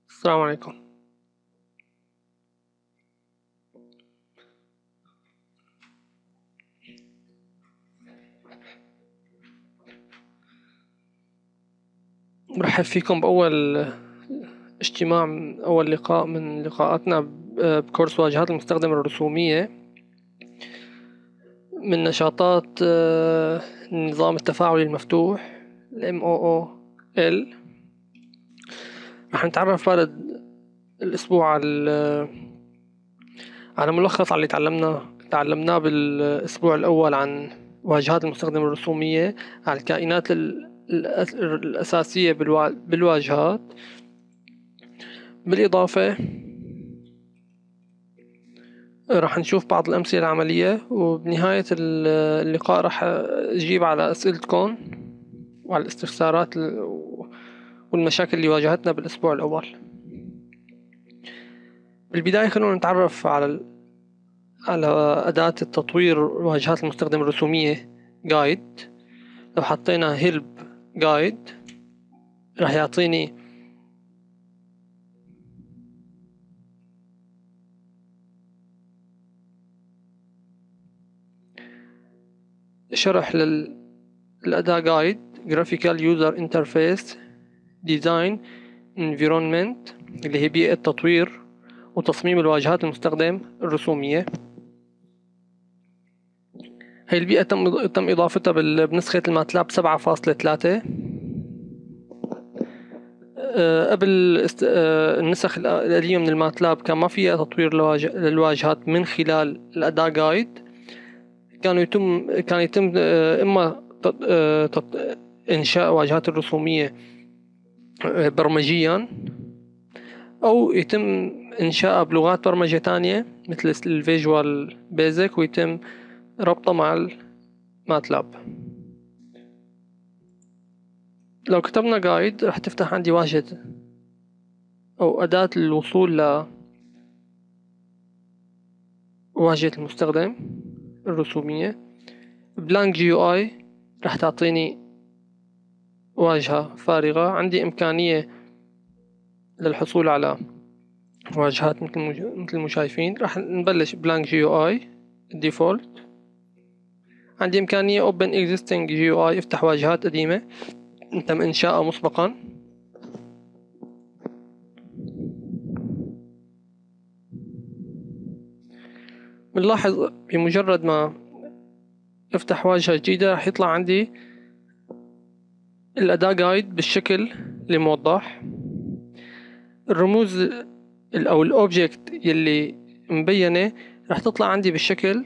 السلام عليكم. برحب فيكم بأول اجتماع من أول لقاء من لقاءاتنا بكورس واجهات المستخدم الرسومية من نشاطات النظام التفاعلي المفتوح ال MOOL. رح نتعرف بعد الأسبوع على ملخص على اللي تعلمناه بالأسبوع الأول عن واجهات المستخدم الرسومية، على الكائنات الأساسية بالواجهات. بالإضافة راح نشوف بعض الأمثلة العملية، وبنهاية اللقاء راح أجيب على أسئلتكم وعلى الاستفسارات والمشاكل اللي واجهتنا بالأسبوع الأول. بالبداية خلونا نتعرف على أداة التطوير واجهات المستخدم الرسومية Guide. لو حطينا Help Guide راح يعطيني شرح للأداة Guide Graphical User Interface Design Environment، اللي هي بيئة تطوير وتصميم الواجهات المستخدم الرسومية. هاي البيئة تم إضافتها بنسخة الماتلاب 7.3. قبل النسخ القديمة من الماتلاب كان ما فيها تطوير للواجهات من خلال الأداة Guide. كان يتم إما إنشاء واجهات الرسومية برمجيا، أو يتم إنشاء بلغات برمجة تانية مثل الفيجوال بيزك ويتم ربطه مع الماتلاب. لو كتبنا جايد راح تفتح عندي واجهة أو أداة الوصول لواجهة المستخدم الرسومية. بلانك جي يو آي راح تعطيني واجهة فارغة. عندي إمكانية للحصول على واجهات مثل ما شايفين. راح نبلش بلانك جي يو آي الديفولت. عندي إمكانية Open Existing GUI، افتح واجهات قديمة تم إنشاءها مسبقا. بنلاحظ بمجرد ما افتح واجهة جديدة راح يطلع عندي الأداة جايد بالشكل الموضح. الرموز أو الأوبجكت يلي مبينة راح تطلع عندي بالشكل،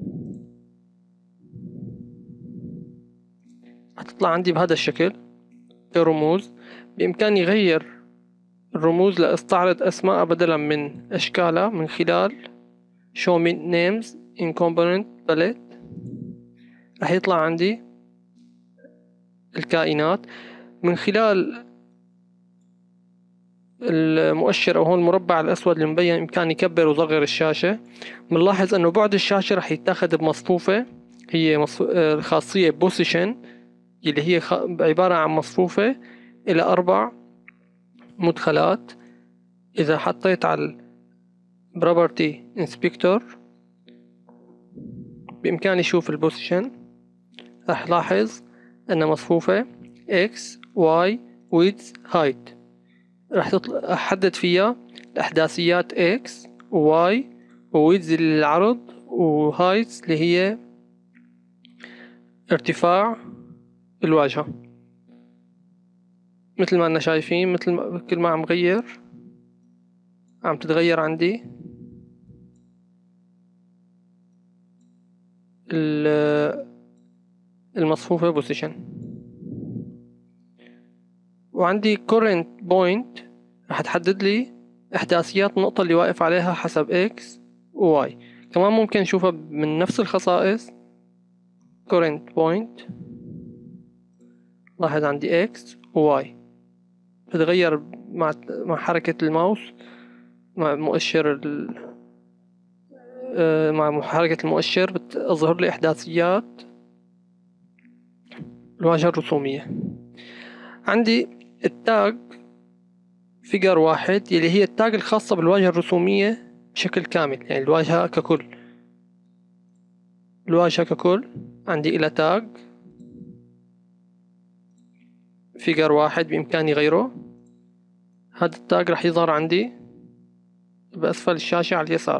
راح تطلع عندي بهذا الشكل كرموز. بإمكاني غير الرموز لأستعرض أسماء بدلا من أشكالها من خلال Show me names in component palette. راح يطلع عندي الكائنات من خلال المؤشر، أو هون المربع الأسود المبين. إمكاني يكبر وصغر الشاشة. بنلاحظ أنه بعد الشاشة راح يتاخد بمصفوفة، هي الخاصية Position، اللي هي عبارة عن مصفوفة إلى 4 مدخلات. إذا حطيت على Property Inspector بإمكاني أشوف البوزيشن. راح لاحظ أن مصفوفة X Y Width Height. راح أحدد فيها الأحداثيات X و Y وWidth للعرض وهايت اللي هي ارتفاع الواجهة. مثل ما أننا شايفين، مثل ما كل ما عم غير عم تتغير عندي المصفوفة بوزيشن. وعندي current point راح تحدد لي إحداثيات النقطة اللي واقف عليها حسب X و Y. كمان ممكن نشوفها من نفس الخصائص current point. لاحظ عندي X و Y بتتغير مع حركة الماوس، مع مؤشر مع حركة المؤشر بتظهر لي إحداثيات الواجهة الرسومية. عندي التاج فيجر 1 يلي هي التاج الخاصة بالواجهة الرسومية بشكل كامل، يعني الواجهة ككل. الواجهة ككل عندي إلى تاج فيجر 1 بإمكاني غيره. هذا التاج راح يظهر عندي بأسفل الشاشة على اليسار.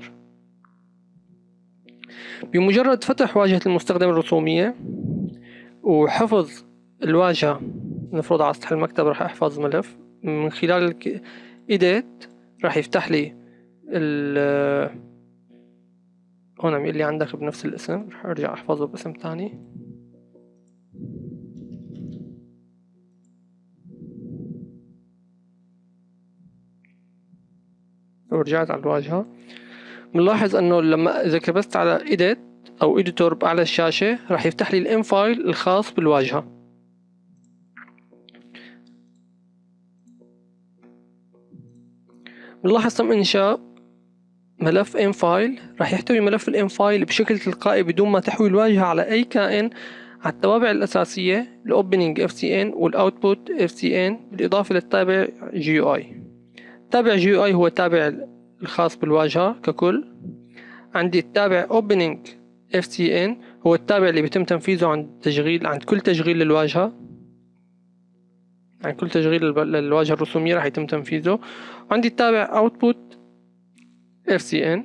بمجرد فتح واجهة المستخدم الرسومية وحفظ الواجهة، نفرض على سطح المكتب راح أحفظ ملف من خلال إيديت، راح يفتح لي هون عم يقول لي عندك بنفس الاسم، راح أرجع أحفظه باسم تاني. لو رجعت على الواجهة بنلاحظ انه لما اذا كبست على edit او editor باعلى الشاشة راح يفتح لي الام فايل الخاص بالواجهة. بنلاحظ تم انشاء ملف ام فايل راح يحتوي ملف الام فايل بشكل تلقائي بدون ما تحوي الواجهة على اي كائن، على التوابع الاساسية الاوبننج FCN والاوتبوت FCN بالاضافة للتابع GUI. تابع GUI هو التابع الخاص بالواجهة ككل. عندي التابع opening FCN هو التابع اللي بيتم تنفيذه عند كل تشغيل للواجهة. عند كل تشغيل للواجهة الرسومية راح يتم تنفيذه. وعندي التابع output FCN.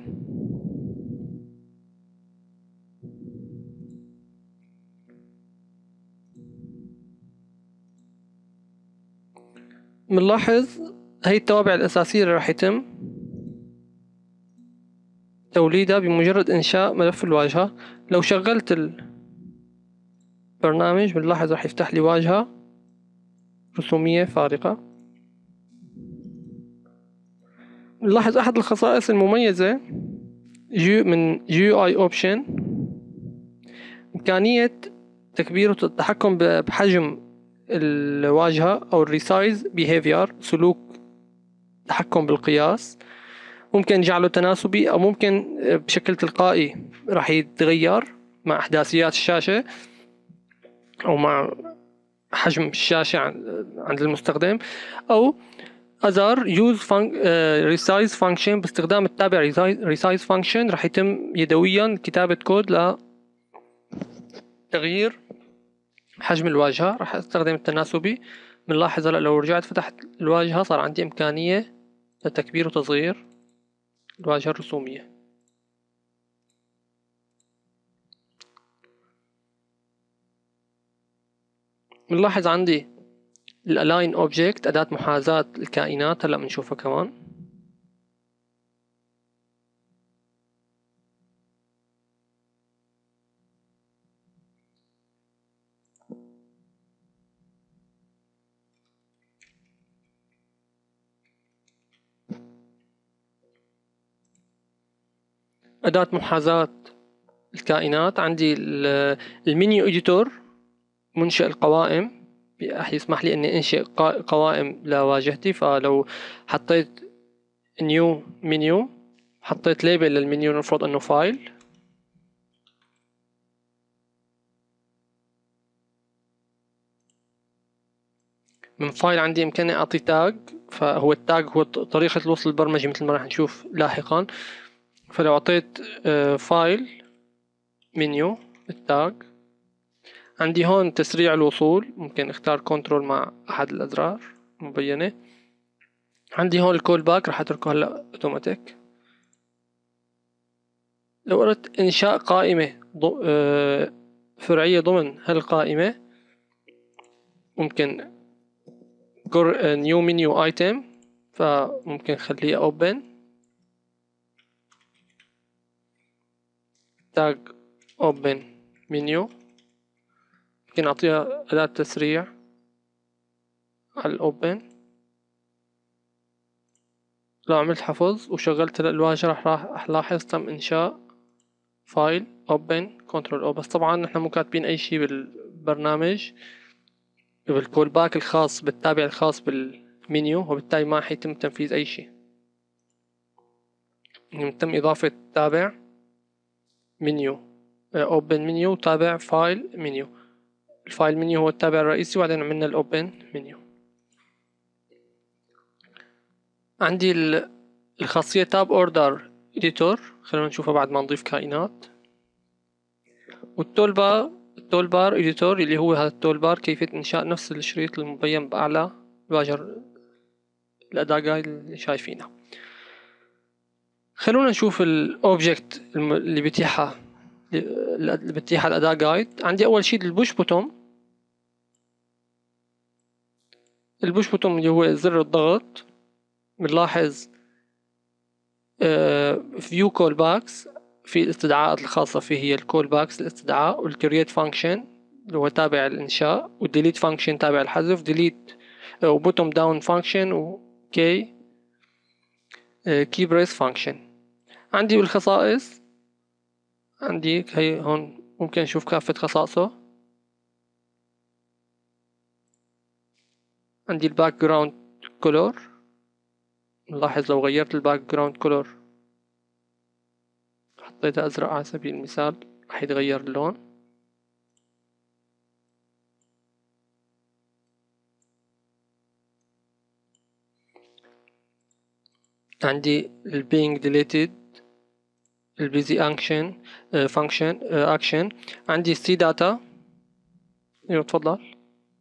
بنلاحظ هي التوابع الأساسية اللي راح يتم توليدها بمجرد إنشاء ملف الواجهة. لو شغلت البرنامج بنلاحظ راح يفتح لي واجهة رسومية فارقة. نلاحظ أحد الخصائص المميزة من GUI Option إمكانية تكبير والتحكم بحجم الواجهة أو الريسايز بيهيفير، سلوك تحكم بالقياس. ممكن نجعله تناسبي أو ممكن بشكل تلقائي راح يتغير مع إحداثيات الشاشة أو مع حجم الشاشة عند المستخدم. أو other use resize function باستخدام التابع resize function راح يتم يدويا كتابة كود لتغيير حجم الواجهة. راح استخدم التناسبي. بنلاحظ هلا لو رجعت فتحت الواجهة صار عندي إمكانية لتكبير وتصغير الواجهة الرسومية. بنلاحظ عندي الألاين أوبجكت أداة محاذاة الكائنات، هلا بنشوفها كمان. أداة محاذاة الكائنات عندي المنيو إديتور منشئ القوائم راح يسمح لي إني أنشئ قوائم لواجهتي. فلو حطيت نيو منيو حطيت ليبل للمنيو نفرض إنه فايل، من فايل عندي إمكانية أعطي تاج. فهو التاج هو طريقة الوصل البرمجي مثل ما راح نشوف لاحقا. فلو أعطيت فايل منيو التاج، عندي هون تسريع الوصول، ممكن اختار كنترول مع أحد الأزرار مبينة. عندي هون الكول باك راح أتركه هلا اوتوماتيك. لو أردت إنشاء قائمة فرعية ضمن هالقائمة ممكن نيو منيو ايتم، فممكن خليه اوبن تاج اوبن منيو. ممكن اعطيها اداة تسريع على الاوبن. لو عملت حفظ وشغلت الواجهة راح الاحظ تم انشاء فايل اوبن كنترول او. بس طبعا نحن مو كاتبين اي شيء بالبرنامج بالكول باك الخاص بالتابع الخاص بالمنيو، وبالتالي ما حيتم تنفيذ اي شيء. تم اضافة تابع منيو اوبن منيو تابع فايل منيو. الفايل منيو هو التابع الرئيسي وبعدين عملنا الاوبن منيو. عندي الخاصية تاب اوردر اديتور، خلونا نشوفها بعد ما نضيف كائنات. والتول بار اديتور اللي هو هذا التول بار كيفية انشاء نفس الشريط المبين باعلى الواجهة الاداة جايد اللي شايفينها. خلونا نشوف الاوبجكت اللي بتيحها الاداة جايد. عندي اول شيء البوش بوتوم. البوش بوتوم اللي هو زر الضغط. بنلاحظ فيو كول باكس، في الاستدعاءات الخاصة فيه هي الكول باكس الاستدعاء، والكرييت فانكشن اللي هو تابع الإنشاء، والديليت فانكشن تابع الحذف، ديليت وبوتوم داون فانكشن، وكي كي بريس فانكشن. عندي بالخصائص، عندي هي هون ممكن نشوف كافة خصائصه. عندي الباك جراوند كولور. نلاحظ لو غيرت الباك جراوند كولور، حطيته أزرق على سبيل المثال، راح يتغير اللون. عندي ال being deleted، ال busy action function action. عندي C data. ايوه تفضل.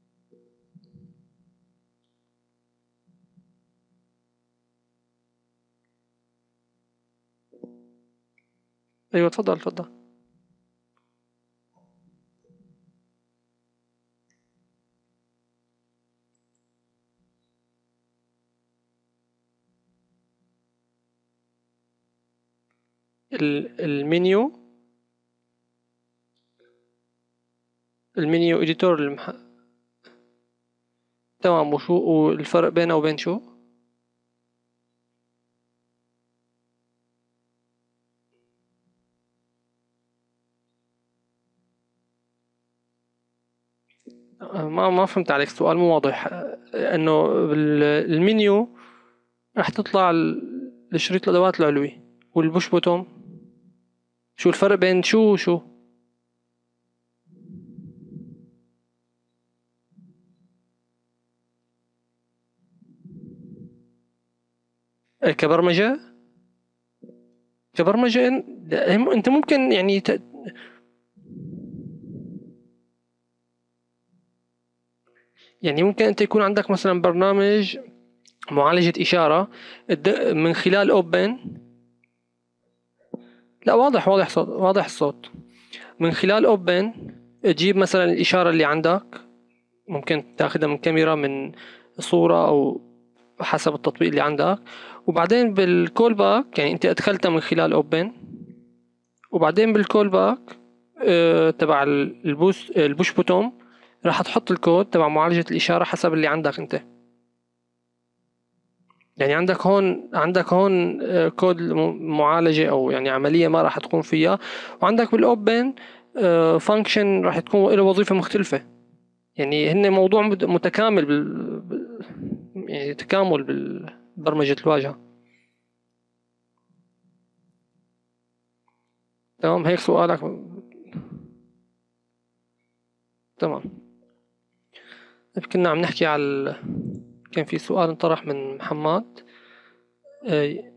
ايوه تفضل تفضل. المنيو اديتور تمام. وشو والفرق بينه وبين شو؟ ما فهمت عليك، السؤال مو واضح. انه المنيو راح تطلع الشريط الادوات العلوي، والبوش بوتوم شو الفرق بين شو وشو؟ كبرمجة. انت ممكن يعني يعني ممكن انت يكون عندك مثلا برنامج معالجة إشارة من خلال اوبن. لا واضح الصوت. من خلال اوبن تجيب مثلا الإشارة اللي عندك، ممكن تاخدها من كاميرا، من صورة، أو حسب التطبيق اللي عندك. وبعدين بالكول باك، يعني انت ادخلتها من خلال اوبن، وبعدين بالكول باك تبع البوش بوتوم راح تحط الكود تبع معالجة الإشارة حسب اللي عندك انت. يعني عندك هون كود معالجة أو يعني عملية ما راح تقوم فيها. وعندك بالأوبن فانكشن راح تكون له وظيفة مختلفة. يعني هن موضوع متكامل يعني تكامل بالبرمجة الواجهة. تمام، هيك سؤالك. تمام. كنا عم نحكي على كان في سؤال انطرح من محمد. آه،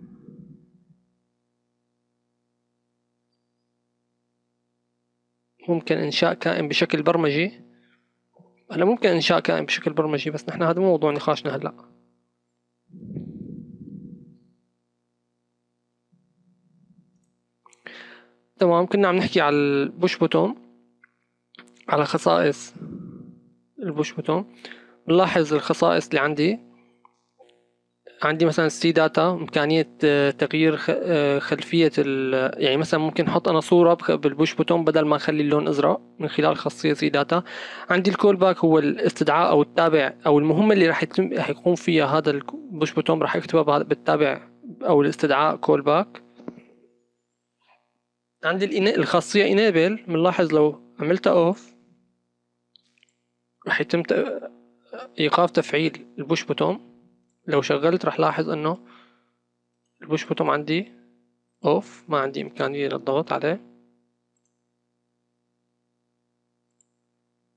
ممكن إنشاء كائن بشكل برمجي. هلا ممكن إنشاء كائن بشكل برمجي، بس نحن هذا مو موضوع نقاشنا هلا. تمام، كنا عم نحكي على البوش بوتوم، على خصائص البوش بوتوم. بنلاحظ الخصائص اللي عندي مثلا سي داتا، إمكانية تغيير خلفية يعني مثلا ممكن أحط أنا صورة بالبوش بوتوم بدل ما أخلي اللون أزرق من خلال خاصية سي داتا. عندي الكول باك هو الاستدعاء أو التابع أو المهمة اللي راح يقوم فيها هذا البوش بوتوم، راح يكتبها بالتابع أو الاستدعاء كول باك. عندي الخاصية enable. بنلاحظ لو عملتها اوف راح يتم ايقاف تفعيل البوش بوتوم. لو شغلت راح لاحظ انه البوش بوتوم عندي اوف، ما عندي امكانية للضغط عليه.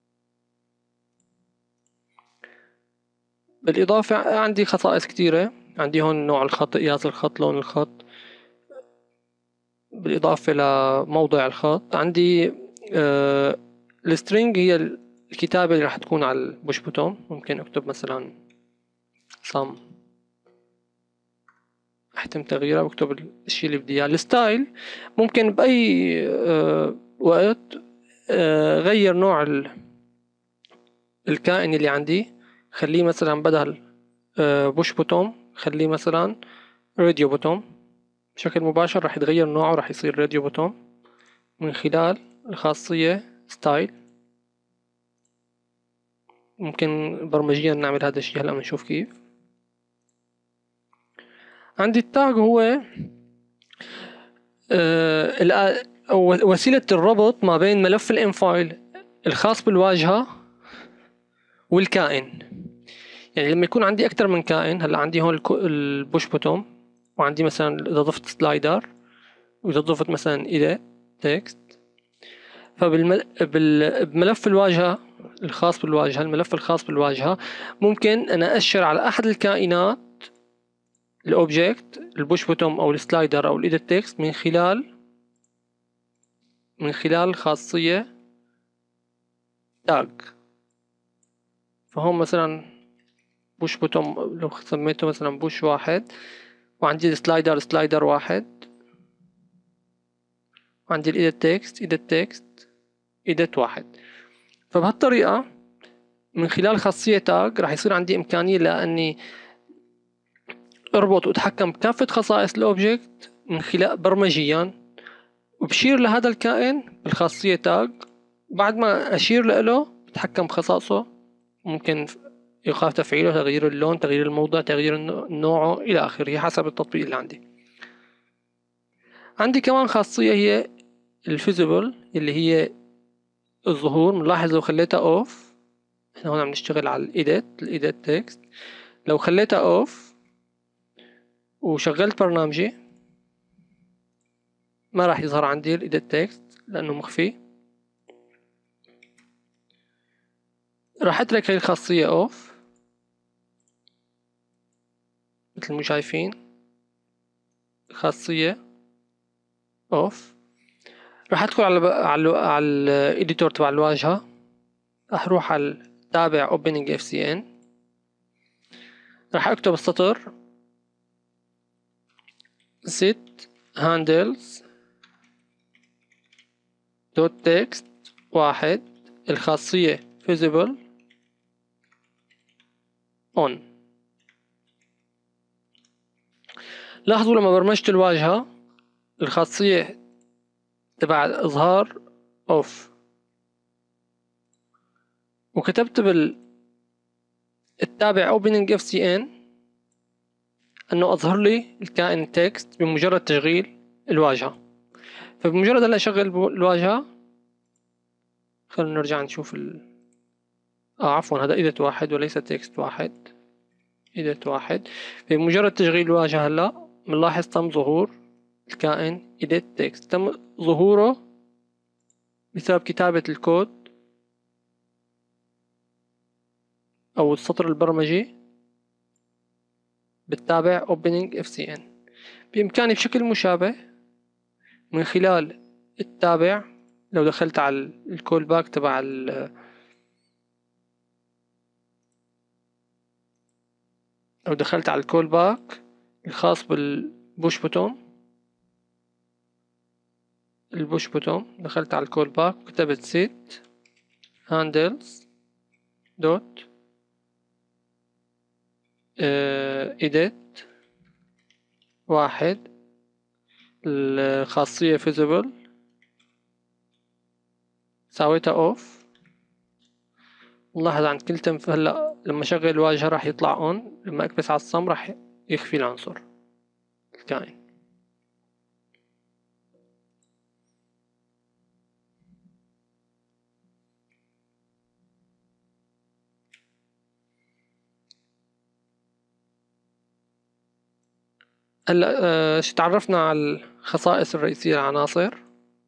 بالاضافة عندي خصائص كتيرة. عندي هون نوع الخط، قياس الخط، لون الخط، بالإضافة لموضع الخط. عندي السترينج هي الكتابة اللي راح تكون على البوش بوتون. ممكن اكتب مثلا صم، احتم تغييرها واكتب الشيء اللي بدي اياه. الستايل ممكن بأي وقت غير نوع الكائن اللي عندي. خليه مثلا بدل بوش بوتون خليه مثلا راديو بوتون. بشكل مباشر راح يتغير نوعه، راح يصير راديو بوتون من خلال الخاصية ستايل. ممكن برمجيا نعمل هذا الشيء، هلا بنشوف كيف. عندي التاج هو وسيلة الربط ما بين ملف الام فايل الخاص بالواجهة والكائن. يعني لما يكون عندي أكثر من كائن، هلا عندي هون البوش بوتون، وعندي مثلا إذا ضفت سلايدر، وإذا ضفت مثلا إلى تكست، فبملف الواجهة الخاص بالواجهة، الملف الخاص بالواجهة، ممكن أنا أشر على أحد الكائنات الأوبجكت البوش بوتون أو السلايدر أو الإيديت تكست من خلال خاصية تاج. فهم مثلا بوش بوتون، لو سميته مثلا بوش واحد، وعندي السلايدر سلايدر واحد، وعندي الإيديت تكست إيديت واحد. فبهالطريقة من خلال خاصية تاج راح يصير عندي إمكانية لأني اربط واتحكم بكافة خصائص الأوبجكت من خلال برمجيا، وبشير لهذا الكائن بالخاصية تاج. بعد ما أشير له بتحكم بخصائصه، ممكن إيقاف تفعيله، تغيير اللون، تغيير الموضع، تغيير نوعه إلى آخره حسب التطبيق اللي عندي. عندي كمان خاصية هي الفيزيبل اللي هي الظهور. بنلاحظ لو خليتها اوف، احنا هون عم نشتغل على الايديت تكست، لو خليتها اوف وشغلت برنامجي ما راح يظهر عندي الايديت تكست لانه مخفي. راح اترك هاي الخاصية اوف مثل ما شايفين، خاصية اوف. راح ادخل على الايديتور تبع الواجهة، راح اروح على تابع opening FCN، راح اكتب السطر set handles دوت تكست واحد، الخاصية visible on. لاحظوا لما برمجت الواجهة الخاصية تبع الإظهار off، وكتبت التابع opening FCN أنه أظهر لي الكائن تكست بمجرد تشغيل الواجهة. فبمجرد أن أشغل الواجهة، خلينا نرجع نشوف عفوا هذا إيديت واحد وليس تكست واحد، إيديت واحد. بمجرد تشغيل الواجهة هلا بنلاحظ تم ظهور الكائن إيديت تكست، تم ظهوره بسبب كتابة الكود أو السطر البرمجي بالتابع opening FCN. بإمكاني بشكل مشابه من خلال التابع، لو دخلت على الكول باك تبع لو دخلت على الكول باك الخاص بالبوش بوتون، دخلت على الكول باك وكتبت set handles دوت edit واحد، الخاصية visible سويتها اوف. نلاحظ عند كل هلا لما اشغل الواجهة راح يطلع اون، لما اكبس على الصم راح يخفي العنصر الكائن. هلا تعرفنا على الخصائص الرئيسية للعناصر.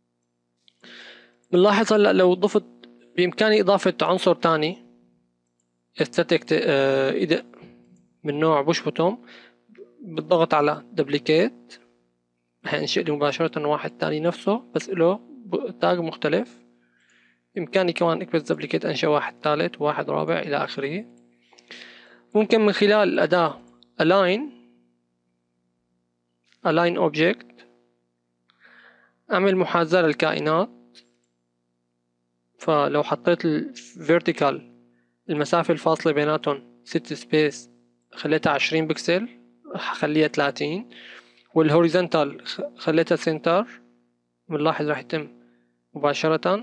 بنلاحظ هلا لو ضفت بإمكاني إضافة عنصر تاني static من نوع بوش بوتون، بالضغط على duplicate رح ينشئ لي مباشرة واحد تاني نفسه بس له تاج مختلف. بإمكاني كمان اكبس duplicate أنشئ واحد ثالث وواحد رابع إلى آخره. ممكن من خلال الأداة align object أعمل محاذاة للكائنات. فلو حطيت vertical المسافة الفاصلة بيناتهم set space خليتها 20 بكسل خليها 30 والهوريزونتال خليتها سنتر. بنلاحظ راح يتم مباشرة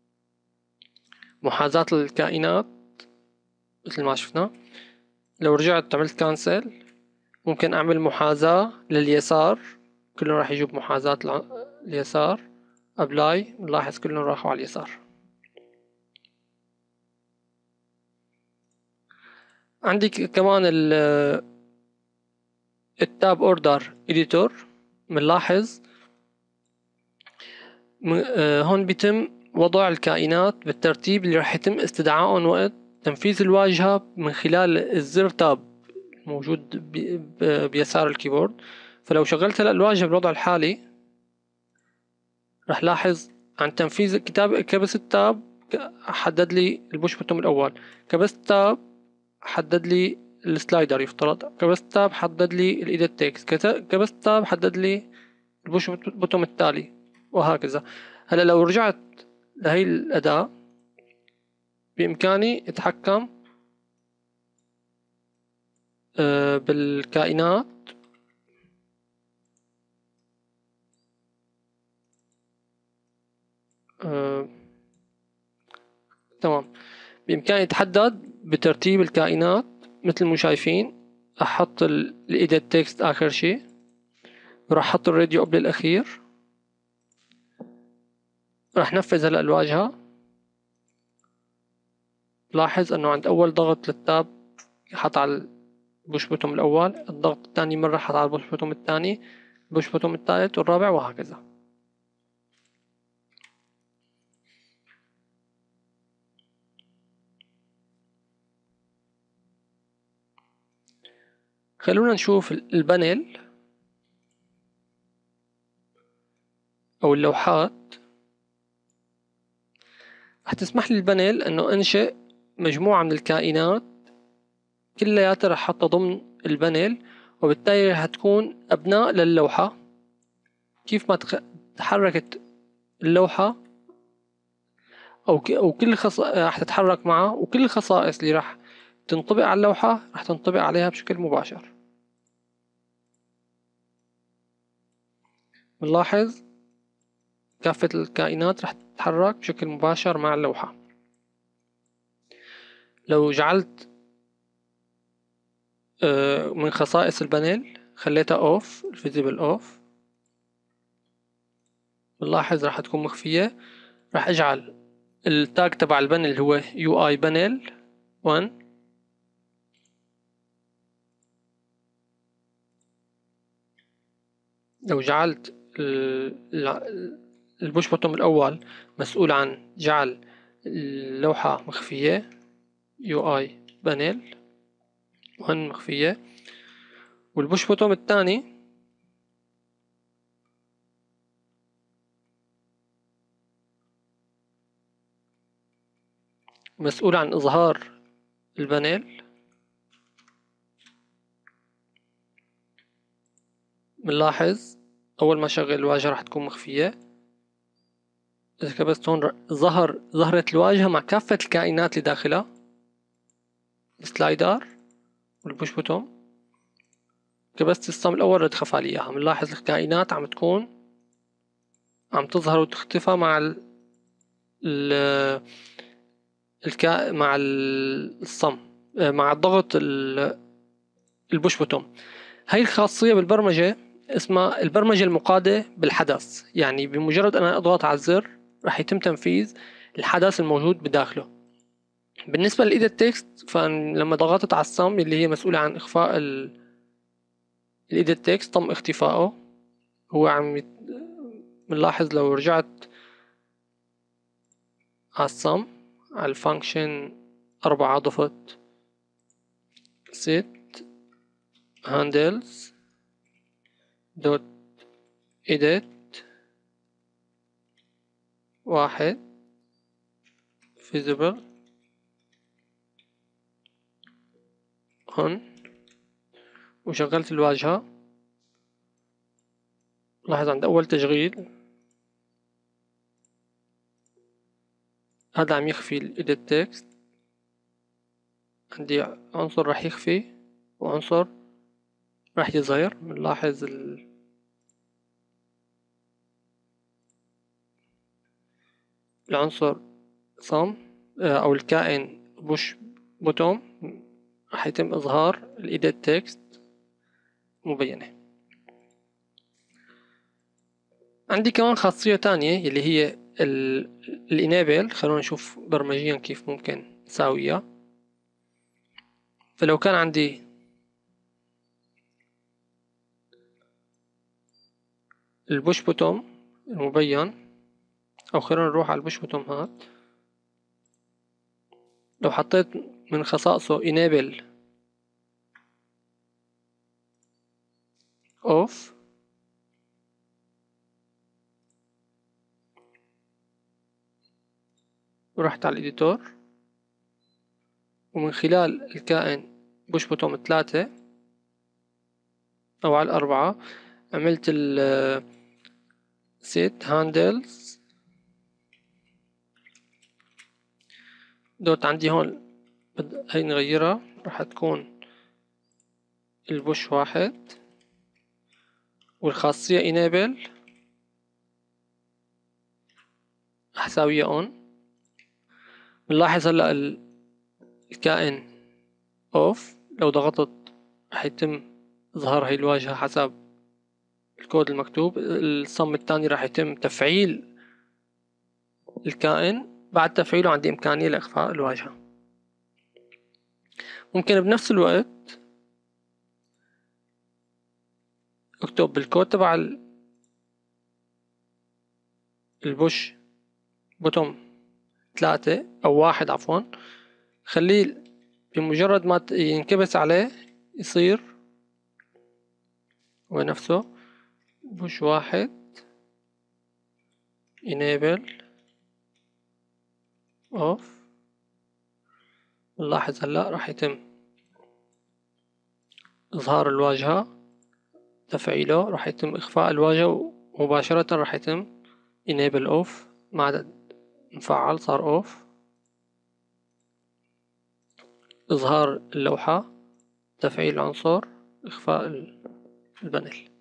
محاذاة الكائنات مثل ما شفنا. لو رجعت عملت كانسل ممكن أعمل محاذاة لليسار كلهم راح يجوا بمحاذاة اليسار. أبلاي نلاحظ كلهم راحوا على اليسار. عندي كمان التاب اوردر اديتور. بنلاحظ هون بيتم وضع الكائنات بالترتيب اللي راح يتم استدعائهم وقت تنفيذ الواجهة من خلال الزر تاب موجود بيسار الكيبورد. فلو شغلت هلا الواجهة بالوضع الحالي راح لاحظ عن تنفيذ كتاب كبس التاب حدد لي البوش بوتوم الأول. كبس تاب حدد لي السلايدر يفترض. كبس تاب حدد لي الايديت تكست. كبس تاب حدد لي البوش بوتوم التالي وهكذا. هلا لو رجعت لهي الأداة بإمكاني أتحكم بالكائنات تمام. بإمكاني أتحدد بترتيب الكائنات مثل ما شايفين. أحط الإيديت تكست آخر شي وراح أحط الراديو قبل الأخير. راح نفذ هلا الواجهة. لاحظ أنه عند أول ضغط للتاب حط على البوش بوتوم الأول. الضغط الثاني مرة حط على البوش بوتوم الثاني البوش بوتوم الثالث والرابع وهكذا. خلونا نشوف البانل أو اللوحات. رح تسمح لي البانل أنه أنشئ مجموعة من الكائنات كلياتها رح أحطها ضمن البانل وبالتالي رح تكون أبناء للوحة. كيف ما تحركت اللوحة أو كل رح تتحرك معه وكل الخصائص اللي رح تنطبق على اللوحة رح تنطبق عليها بشكل مباشر. بنلاحظ كافة الكائنات رح تتحرك بشكل مباشر مع اللوحة. لو جعلت من خصائص البانل خليتها اوف الفيزيبل اوف بنلاحظ راح تكون مخفية. راح اجعل التاج تبع البانل اللي هو يو اي بانل 1. لو جعلت البوش بوتوم الأول مسؤول عن جعل اللوحة مخفية يو اي بانل 1 مخفية. والبوش بوتوم الثاني مسؤول عن إظهار البانل. بنلاحظ أول ما شغل الواجهة راح تكون مخفية. إذا كبست هون ظهرت الواجهة مع كافة الكائنات اللي داخلها السلايدر والبوش بوتوم. كبست الصم الأول رد خفى لي إياها. بنلاحظ الكائنات عم تظهر وتختفى مع مع الصم مع الضغط البوش بوتوم. هاي الخاصية بالبرمجة اسمها البرمجة المقادة بالحدث. يعني بمجرد أن أضغط على الزر راح يتم تنفيذ الحدث الموجود بداخله. بالنسبة للإيديت تكست فلما ضغطت على الصم اللي هي مسؤولة عن إخفاء الإيديت تكست تم اختفائه. هو بنلاحظ لو رجعت على الصم على الفانكشن 4 ضفت set handles دوت edit واحد visible on، وشغلت الواجهة. لاحظ عند أول تشغيل هذا عم يخفي ال edit text، عندي عنصر راح يخفي وعنصر راح يظهر. بنلاحظ العنصر sum أو الكائن push bottom راح يتم إظهار ال edit text مبينة. عندي كمان خاصية تانية اللي هي ال enable. خلونا نشوف برمجيا كيف ممكن نساويها. فلو كان عندي البوش بوتوم المبين، او خلونا نروح على البوش بوتوم هاد، لو حطيت من خصائصه enable off، ورحت على الإديتور، ومن خلال الكائن بوش بوتوم 3 أو على 4 عملت ال set handles دوت. عندي هون هي نغيرها، راح تكون البوش 1، والخاصية enable أحساويها on. بنلاحظ هلا الكائن off، لو ضغطت راح يتم إظهار هاي الواجهة حسب الكود المكتوب. الصم الثاني راح يتم تفعيل الكائن، بعد تفعيله عندي إمكانية لإخفاء الواجهة. ممكن بنفس الوقت اكتب بالكود تبع البوش بوتوم 3 أو 1 عفوا، خليه بمجرد ما ينكبس عليه يصير هو نفسه بوش 1 enable off. نلاحظ هلا راح يتم إظهار الواجهة، تفعيله راح يتم إخفاء الواجهة، ومباشرة راح يتم enable off مع مفعل صار off. إظهار اللوحة، تفعيل العنصر، إخفاء البانل.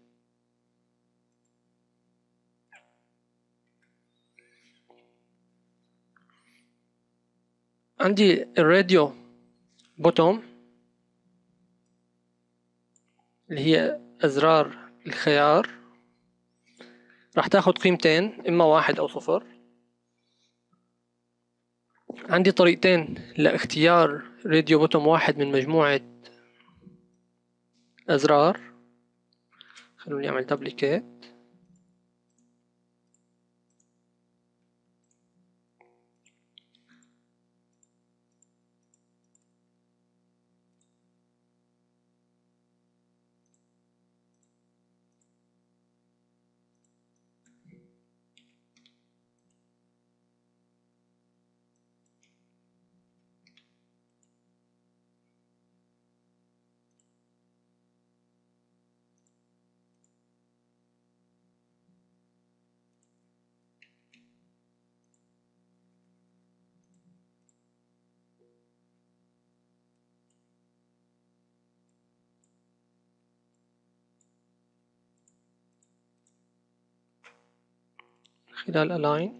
عندي الراديو بوتوم اللي هي أزرار الخيار، راح تاخد قيمتين، إما 1 أو 0. عندي طريقتين لاختيار راديو بوتوم 1 من مجموعة أزرار. خلوني أعمل دبليكيت. خلال align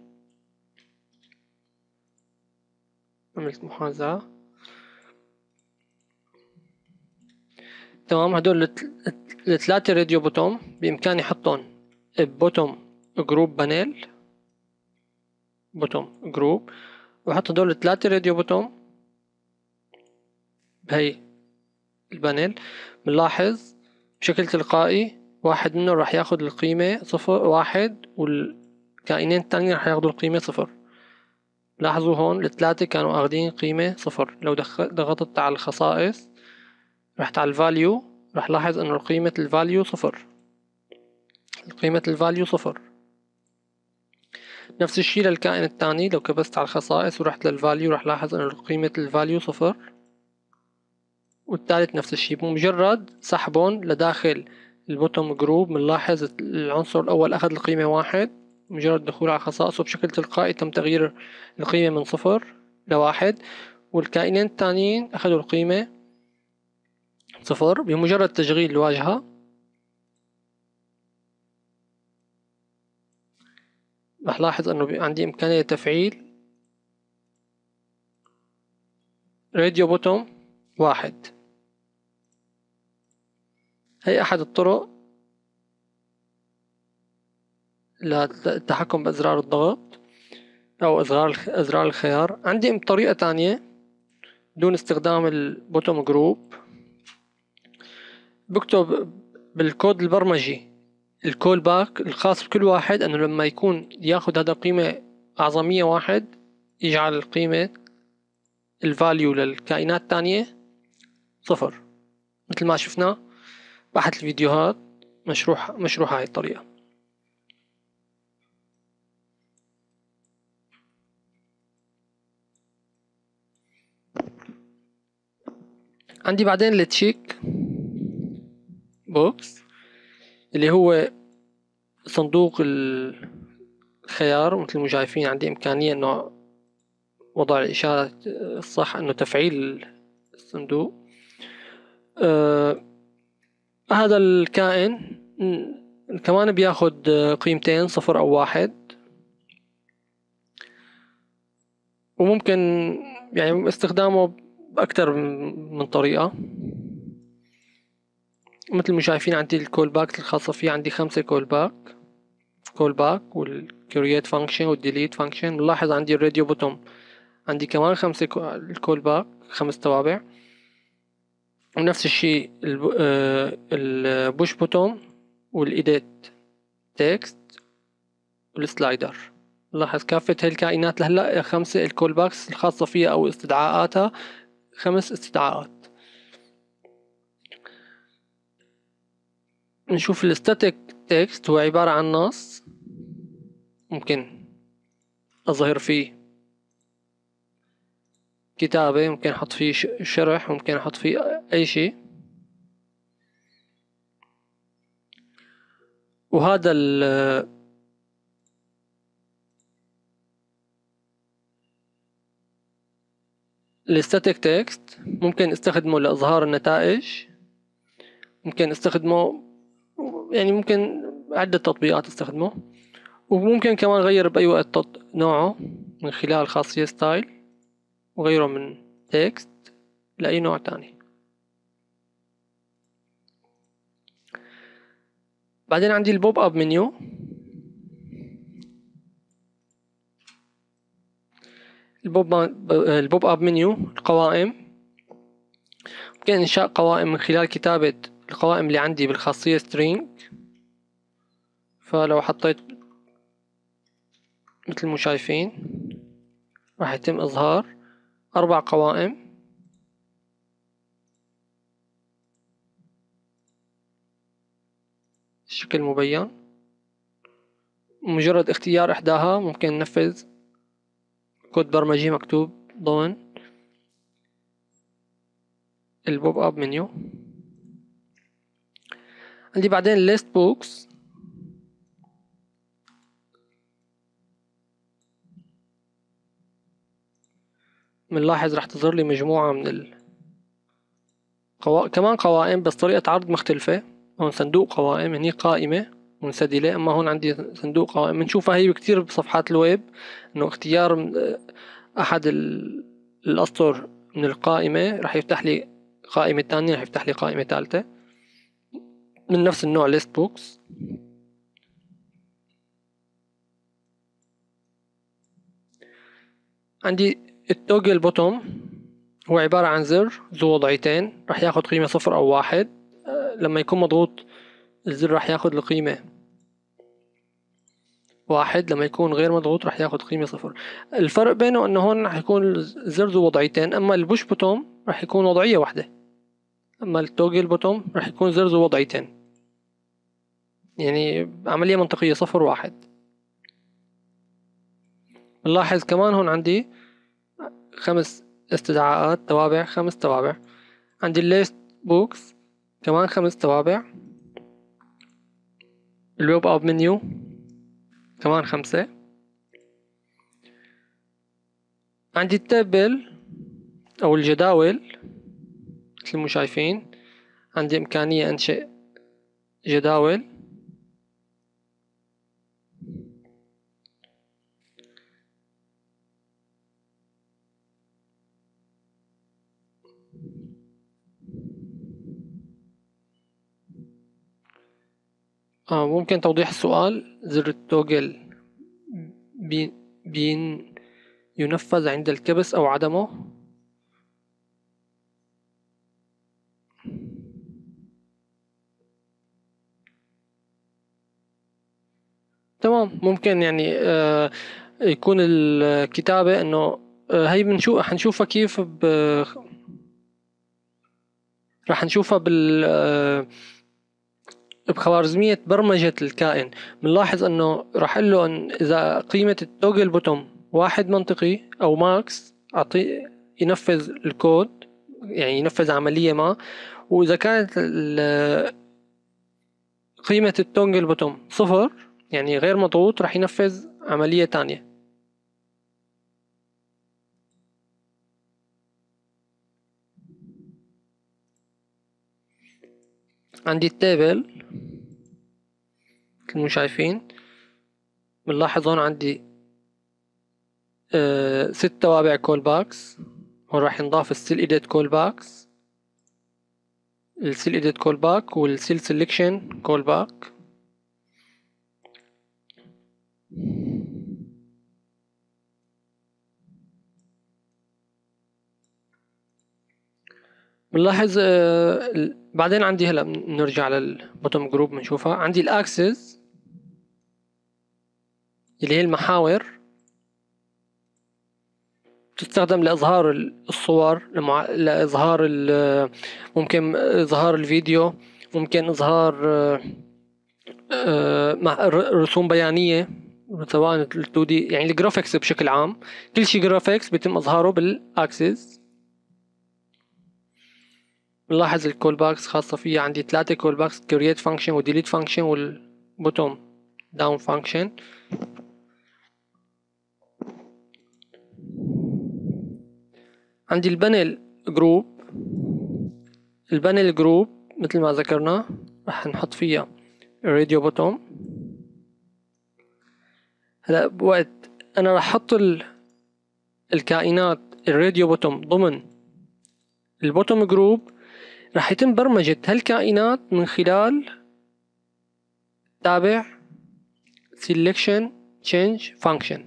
عملت محاذاة. تمام. هدول الثلاثة راديو بوتوم بإمكاني أحطهم بوتوم جروب بانيل، بوتوم جروب، وأحط هدول الثلاثة راديو بوتوم بهي البانيل. بنلاحظ بشكل تلقائي واحد منهم راح ياخد القيمة 1، والكائنين التانيين راح ياخدوا القيمة 0. لاحظوا هون الثلاثة كانوا اخدين قيمة 0. لو ضغطت على الخصائص، رحت على الفاليو، راح لاحظ انه قيمة الفاليو 0. قيمة الفاليو صفر. نفس الشي للكائن الثاني، لو كبست على الخصائص ورحت للفاليو راح لاحظ انه قيمة الفاليو صفر، والثالث نفس الشي. بمجرد سحبهم لداخل البوتوم جروب بنلاحظ العنصر الأول أخذ القيمة واحد، مجرد دخول على خصائصه بشكل تلقائي تم تغيير القيمة من صفر لواحد، والكائنين الثانيين أخذوا القيمة صفر. بمجرد تشغيل الواجهة رح لاحظ انه عندي امكانية تفعيل راديو بوتوم واحد. هي احد الطرق للتحكم بازرار الضغط او ازرار الخيار. عندي طريقة تانية دون استخدام البوتوم جروب، بكتب بالكود البرمجي الكول باك الخاص بكل واحد انه لما يكون ياخد هذا قيمة اعظمية واحد يجعل القيمة الفاليو للكائنات الثانية صفر، مثل ما شفنا بأحد الفيديوهات مشروحة هاي الطريقة. عندي بعدين التشيك بوكس اللي هو صندوق الخيار، مثل ما شايفين عندي إمكانية إنه وضع الإشارة الصح إنه تفعيل الصندوق. هذا الكائن كمان بياخد قيمتين صفر أو واحد، وممكن يعني استخدامه بأكثر من طريقة. مثل ما شايفين عندي الكول باك الخاصة فيه، عندي 5 كول باك والكرييت فانكشن والديليت فانكشن. بنلاحظ عندي الراديو بوتوم عندي كمان 5 الكول باك 5 توابع، ونفس الشيء البوش بوتوم والإيديت تكست والسلايدر. نلاحظ كافة هاي الكائنات لهلا 5 الكول باكس الخاصة فيها أو استدعاءاتها 5 استدعاءات. نشوف الستاتيك تكست هو عبارة عن نص ممكن أظهر فيه كتابة، ممكن أحط فيه شرح، ممكن أحط فيه أي شيء. وهذا الستاتيك تكست ممكن استخدمه لإظهار النتائج، ممكن استخدمه يعني ممكن عدة تطبيقات استخدمه، وممكن كمان غير بأي وقت نوعه من خلال خاصية ستايل وغيره من تكست لأي نوع تاني. بعدين عندي البوب اب منيو. البوب اب منيو القوائم، ممكن إنشاء قوائم من خلال كتابة القوائم اللي عندي بالخاصية string. فلو حطيت مثل ما شايفين راح يتم إظهار 4 قوائم بشكل مبين. مجرد اختيار إحداها ممكن ننفذ كود برمجي مكتوب ضمن البوب اب منيو. عندي بعدين list books. بنلاحظ راح تظهر لي مجموعة من كمان قوائم بس طريقة عرض مختلفة. هون صندوق قوائم، هني قائمة منسدلة، أما هون عندي صندوق قوائم. بنشوفها هي كتير بصفحات الويب إنه اختيار أحد الأسطر من القائمة راح يفتح لي قائمة تانية، راح يفتح لي قائمة ثالثة من نفس النوع list books. عندي التوجل بوتوم هو عبارة عن زر ذو وضعيتين، راح ياخد قيمة صفر أو واحد. لما يكون مضغوط الزر راح ياخد القيمة واحد، لما يكون غير مضغوط راح ياخد قيمة صفر. الفرق بينه انه هون راح يكون الزر ذو وضعيتين، اما البوش بوتوم راح يكون وضعية واحدة، اما التوجل بوتوم راح يكون زر ذو وضعيتين. يعني عملية منطقية 0 1. نلاحظ كمان هون عندي 5 استدعاءات توابع، 5 توابع. عندي الليست بوكس كمان 5 توابع. الويب اب منيو كمان 5. عندي التابل او الجداول مثل ما شايفين. عندي امكانية انشئ جداول. ممكن توضيح السؤال. زر التوجل بين ينفذ عند الكبس أو عدمه. تمام، ممكن يعني يكون الكتابة إنه هي حنشوفها كيف راح نشوفها بخوارزمية برمجة الكائن. بنلاحظ انه راح اقول له ان اذا قيمة التوجل بوتوم 1 منطقي او ماكس اعطيه ينفذ الكود، يعني ينفذ عملية ما. واذا كانت قيمة التوجل بوتوم 0 يعني غير مضغوط راح ينفذ عملية تانية. عندي التابل كما شايفين. بنلاحظ هون عندي 6 توابع كول باكس. هون راح ينضاف السيل ايديت كول باكس، السيل ايديت كول باك والسيل سيلكشن كول باك. بنلاحظ بعدين عندي هلا نرجع للبوتوم جروب بنشوفها. عندي الاكسس اللي هي المحاور، تستخدم لإظهار الصور، لإظهار ممكن إظهار الفيديو، ممكن إظهار رسوم بيانية سواء ال 2D يعني الجرافيكس بشكل عام. كل شيء جرافيكس بيتم إظهاره بالأكسس. بنلاحظ الكول باكس خاصة فيها عندي 3 كول باكس: create function و delete function والبوتوم down function. عندي البانل جروب. البانل جروب مثل ما ذكرنا راح نحط فيها الراديو بوتوم. هلا بوقت انا راح احط الكائنات الراديو بوتوم ضمن البوتوم جروب، راح يتم برمجة هالكائنات من خلال تابع selection change function.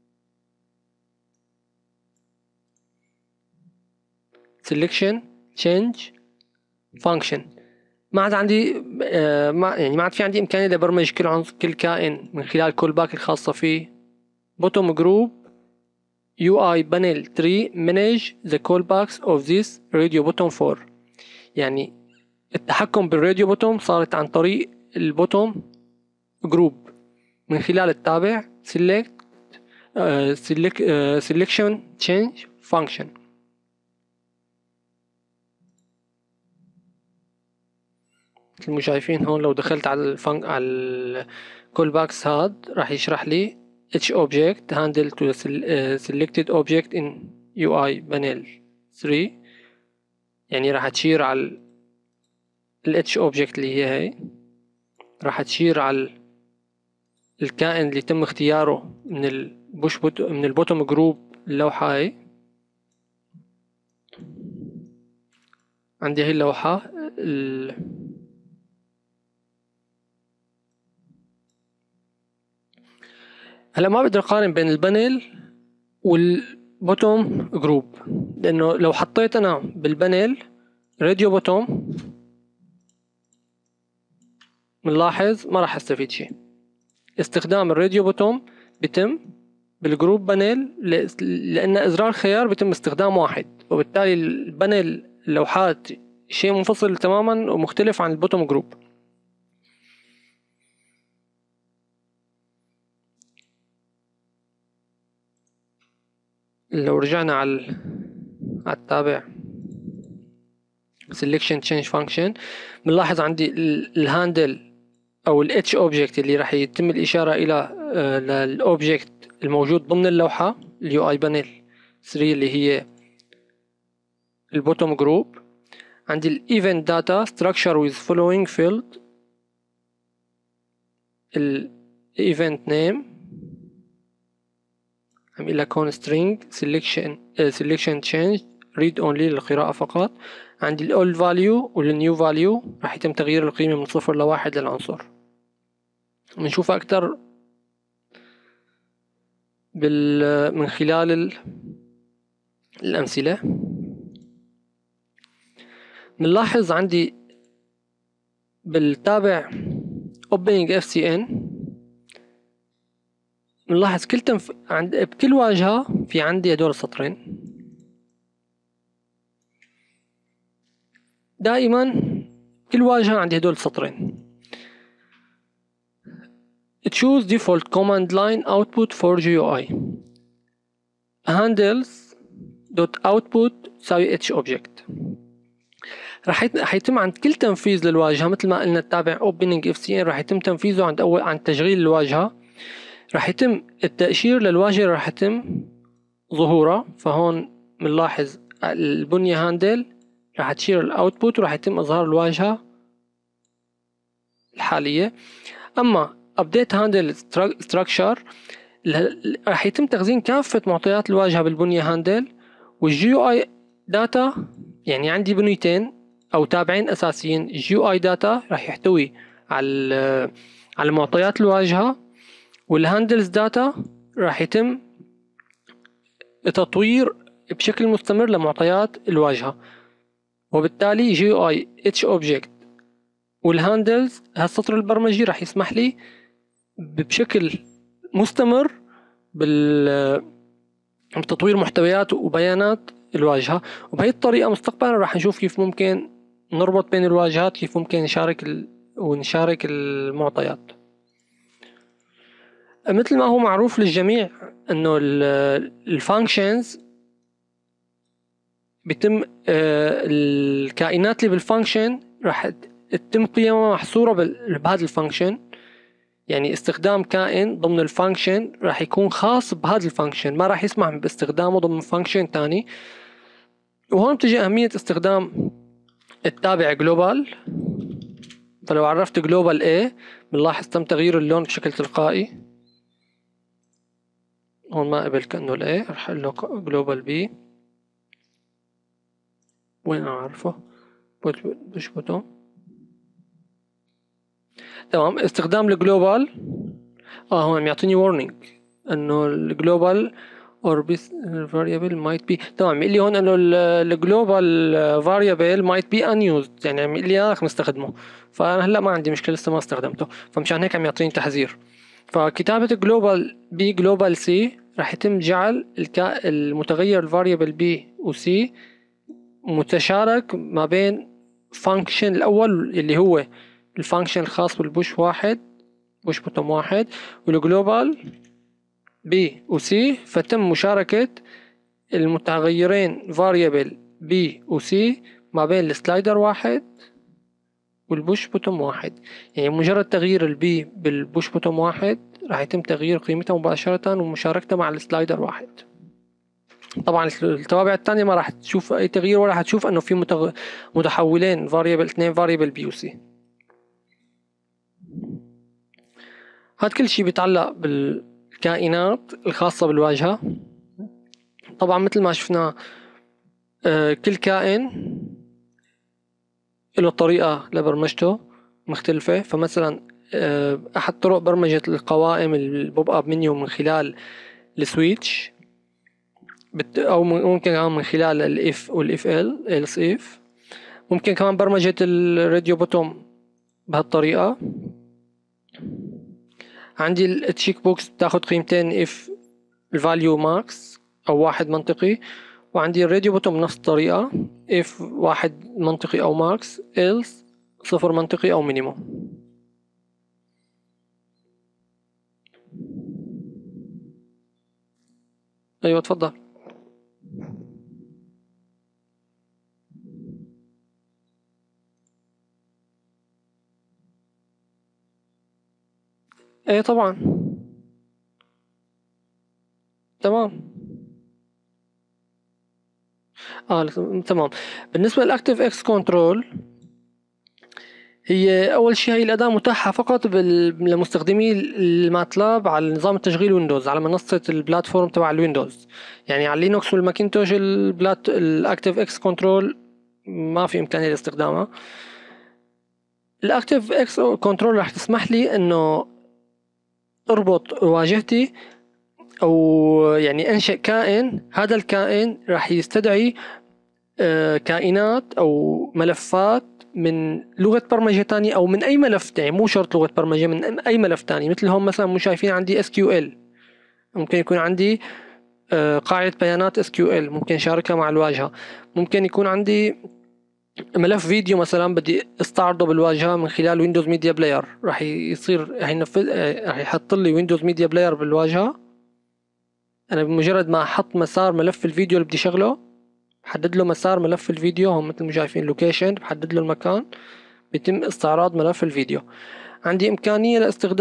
selection change function. ما عاد عندي ما عاد في عندي إمكانية لبرمج كل كائن من خلال كل باك الخاصة فيه. bottom group UI panel 3 manage the callbacks of this radio bottom 4. يعني التحكم بالراديو بوتوم صارت عن طريق البوتوم جروب من خلال التابع selection change function. مثل ما شايفين هون لو دخلت على الكول باكس هاد راح يشرح لي each object handle to the selected object in UI panel 3. يعني راح تشير على each object اللي هي راح تشير على الكائن اللي تم اختياره من البوتوم جروب اللوحة هاي. عندي هاي اللوحة هلا ما بقدر اقارن بين البانل والبوتوم جروب، لانه لو حطيت انا بالبانل راديو بوتوم بنلاحظ ما راح استفيد شيء. استخدام الراديو بوتوم بيتم بالجروب بانل لان ازرار خيار بيتم استخدام واحد، وبالتالي البانل اللوحات شيء منفصل تماما ومختلف عن البوتوم جروب. لو رجعنا على التابع selection change function بنلاحظ عندي الهاندل او ال H object اللي راح يتم الاشارة الى للأوبجكت الموجود ضمن اللوحة اليو اي بانل 3 اللي هي البوتوم جروب. عندي ال event data structure with following field ال event name عم لك string selection change read only للقراءة فقط. عندي ال old value وال new value راح يتم تغيير القيمة من 0 ل 1 للعنصر. بنشوفها أكتر من خلال الأمثلة. بنلاحظ عندي بالتابع opening FCN بنلاحظ بكل واجهة في عندي هدول السطرين دائما، كل واجهة عندي هدول السطرين. choose default command line output for GUI handles.output تساوي h object. راح يتم عند كل تنفيذ للواجهة مثل ما قلنا التابع opening FCN راح يتم تنفيذه عند تشغيل الواجهة. راح يتم التأشير للواجهة راح يتم ظهورها. فهون بنلاحظ البنية هاندل راح تشير الاوتبوت وراح يتم اظهار الواجهة الحالية. اما update handle structure راح يتم تخزين كافة معطيات الواجهة بالبنية هاندل والجي يو اي داتا. يعني عندي بنيتين او تابعين اساسيين. الجي يو اي داتا راح يحتوي على معطيات الواجهة والهاندلز داتا راح يتم تطوير بشكل مستمر لمعطيات الواجهة. وبالتالي جي يو اي اتش اوبجكت والهاندلز هالسطر البرمجي راح يسمح لي بشكل مستمر بتطوير محتويات وبيانات الواجهة. وبهي الطريقة مستقبلا راح نشوف كيف ممكن نربط بين الواجهات، كيف ممكن نشارك المعطيات. مثل ما هو معروف للجميع انه الفانكشنز بيتم الكائنات اللي بالفانكشن راح تتم قيمها محصورة بهذا الفانكشن. يعني استخدام كائن ضمن الفانكشن راح يكون خاص بهذا الفانكشن، ما راح يسمح باستخدامه ضمن فانكشن تاني. وهون بتجي أهمية استخدام التابع جلوبال. فلو عرفت جلوبال A بنلاحظ تم تغيير اللون بشكل تلقائي. هون ما قبل كأنه ال A راح أقول له جلوبال B. وين أعرفه؟ بشبطه. تمام. استخدام الجلوبال هون عم يعطيني warning انه الجلوبال or variable might be. تمام. اللي هون انه الجلوبال variable might be unused، يعني عم يقول لي انا مستخدمه. فانا هلا ما عندي مشكله لسه ما استخدمته، فمشان هيك عم يعطيني تحذير. فكتابه جلوبال بي جلوبال سي راح يتم جعل المتغير الفاريبل بي وسي متشارك ما بين فانكشن الاول اللي هو الفانكشن الخاص بالبوش واحد بوش بوتوم واحد والجلوبال بي وسي. فتم مشاركة المتغيرين variable بي وسي ما بين السلايدر واحد والبوش بوتوم واحد. يعني مجرد تغيير البي بالبوش بوتوم واحد راح يتم تغيير قيمتها مباشرة ومشاركتها مع السلايدر واحد. طبعا التوابع الثانية ما راح تشوف اي تغيير ولا هتشوف انه في متحولين variable اثنين variable بي وسي. هاد كل شي بيتعلق بالكائنات الخاصة بالواجهة. طبعا مثل ما شفنا كل كائن له طريقة لبرمجته مختلفة. فمثلا أحد طرق برمجة القوائم البوب اب منيو من خلال السويتش أو ممكن كمان من خلال الإف والإف إلس إف. ممكن كمان برمجة الراديو بوتوم بهالطريقة. عندي التشيك بوكس بتاخد قيمتين اف الفاليو ماكس او واحد منطقي، وعندي الراديو بوتوم بنفس الطريقة اف واحد منطقي او ماكس إلس صفر منطقي او مينيموم. ايوه تفضل. ايه طبعا. تمام. تمام. بالنسبة للاكتيف اكس كنترول، هي اول شيء هي الاداة متاحة فقط لمستخدمي الماتلاب على نظام التشغيل ويندوز، على منصة البلاتفورم تبع الويندوز. يعني على لينوكس والماكنتوش الاكتيف اكس كنترول ما في امكانية لاستخدامها. الاكتيف اكس كنترول راح تسمح لي انه اربط واجهتي، او يعني انشئ كائن. هذا الكائن راح يستدعي كائنات او ملفات من لغة برمجة تانية او من اي ملف تاني، مو شرط لغة برمجة، من اي ملف تاني. مثل هم مثلا مو شايفين عندي SQL، ممكن يكون عندي قاعدة بيانات SQL ممكن شاركها مع الواجهة. ممكن يكون عندي ملف فيديو مثلا بدي استعرضه بالواجهة من خلال ويندوز ميديا بلاير، راح يصير راح ينفذ راح يحط لي ويندوز ميديا بلاير بالواجهة. انا بمجرد ما احط مسار ملف الفيديو اللي بدي شغله، بحدد له مسار ملف الفيديو، هم مثل ما شايفين لوكيشن، بحدد له المكان، بيتم استعراض ملف الفيديو. عندي إمكانية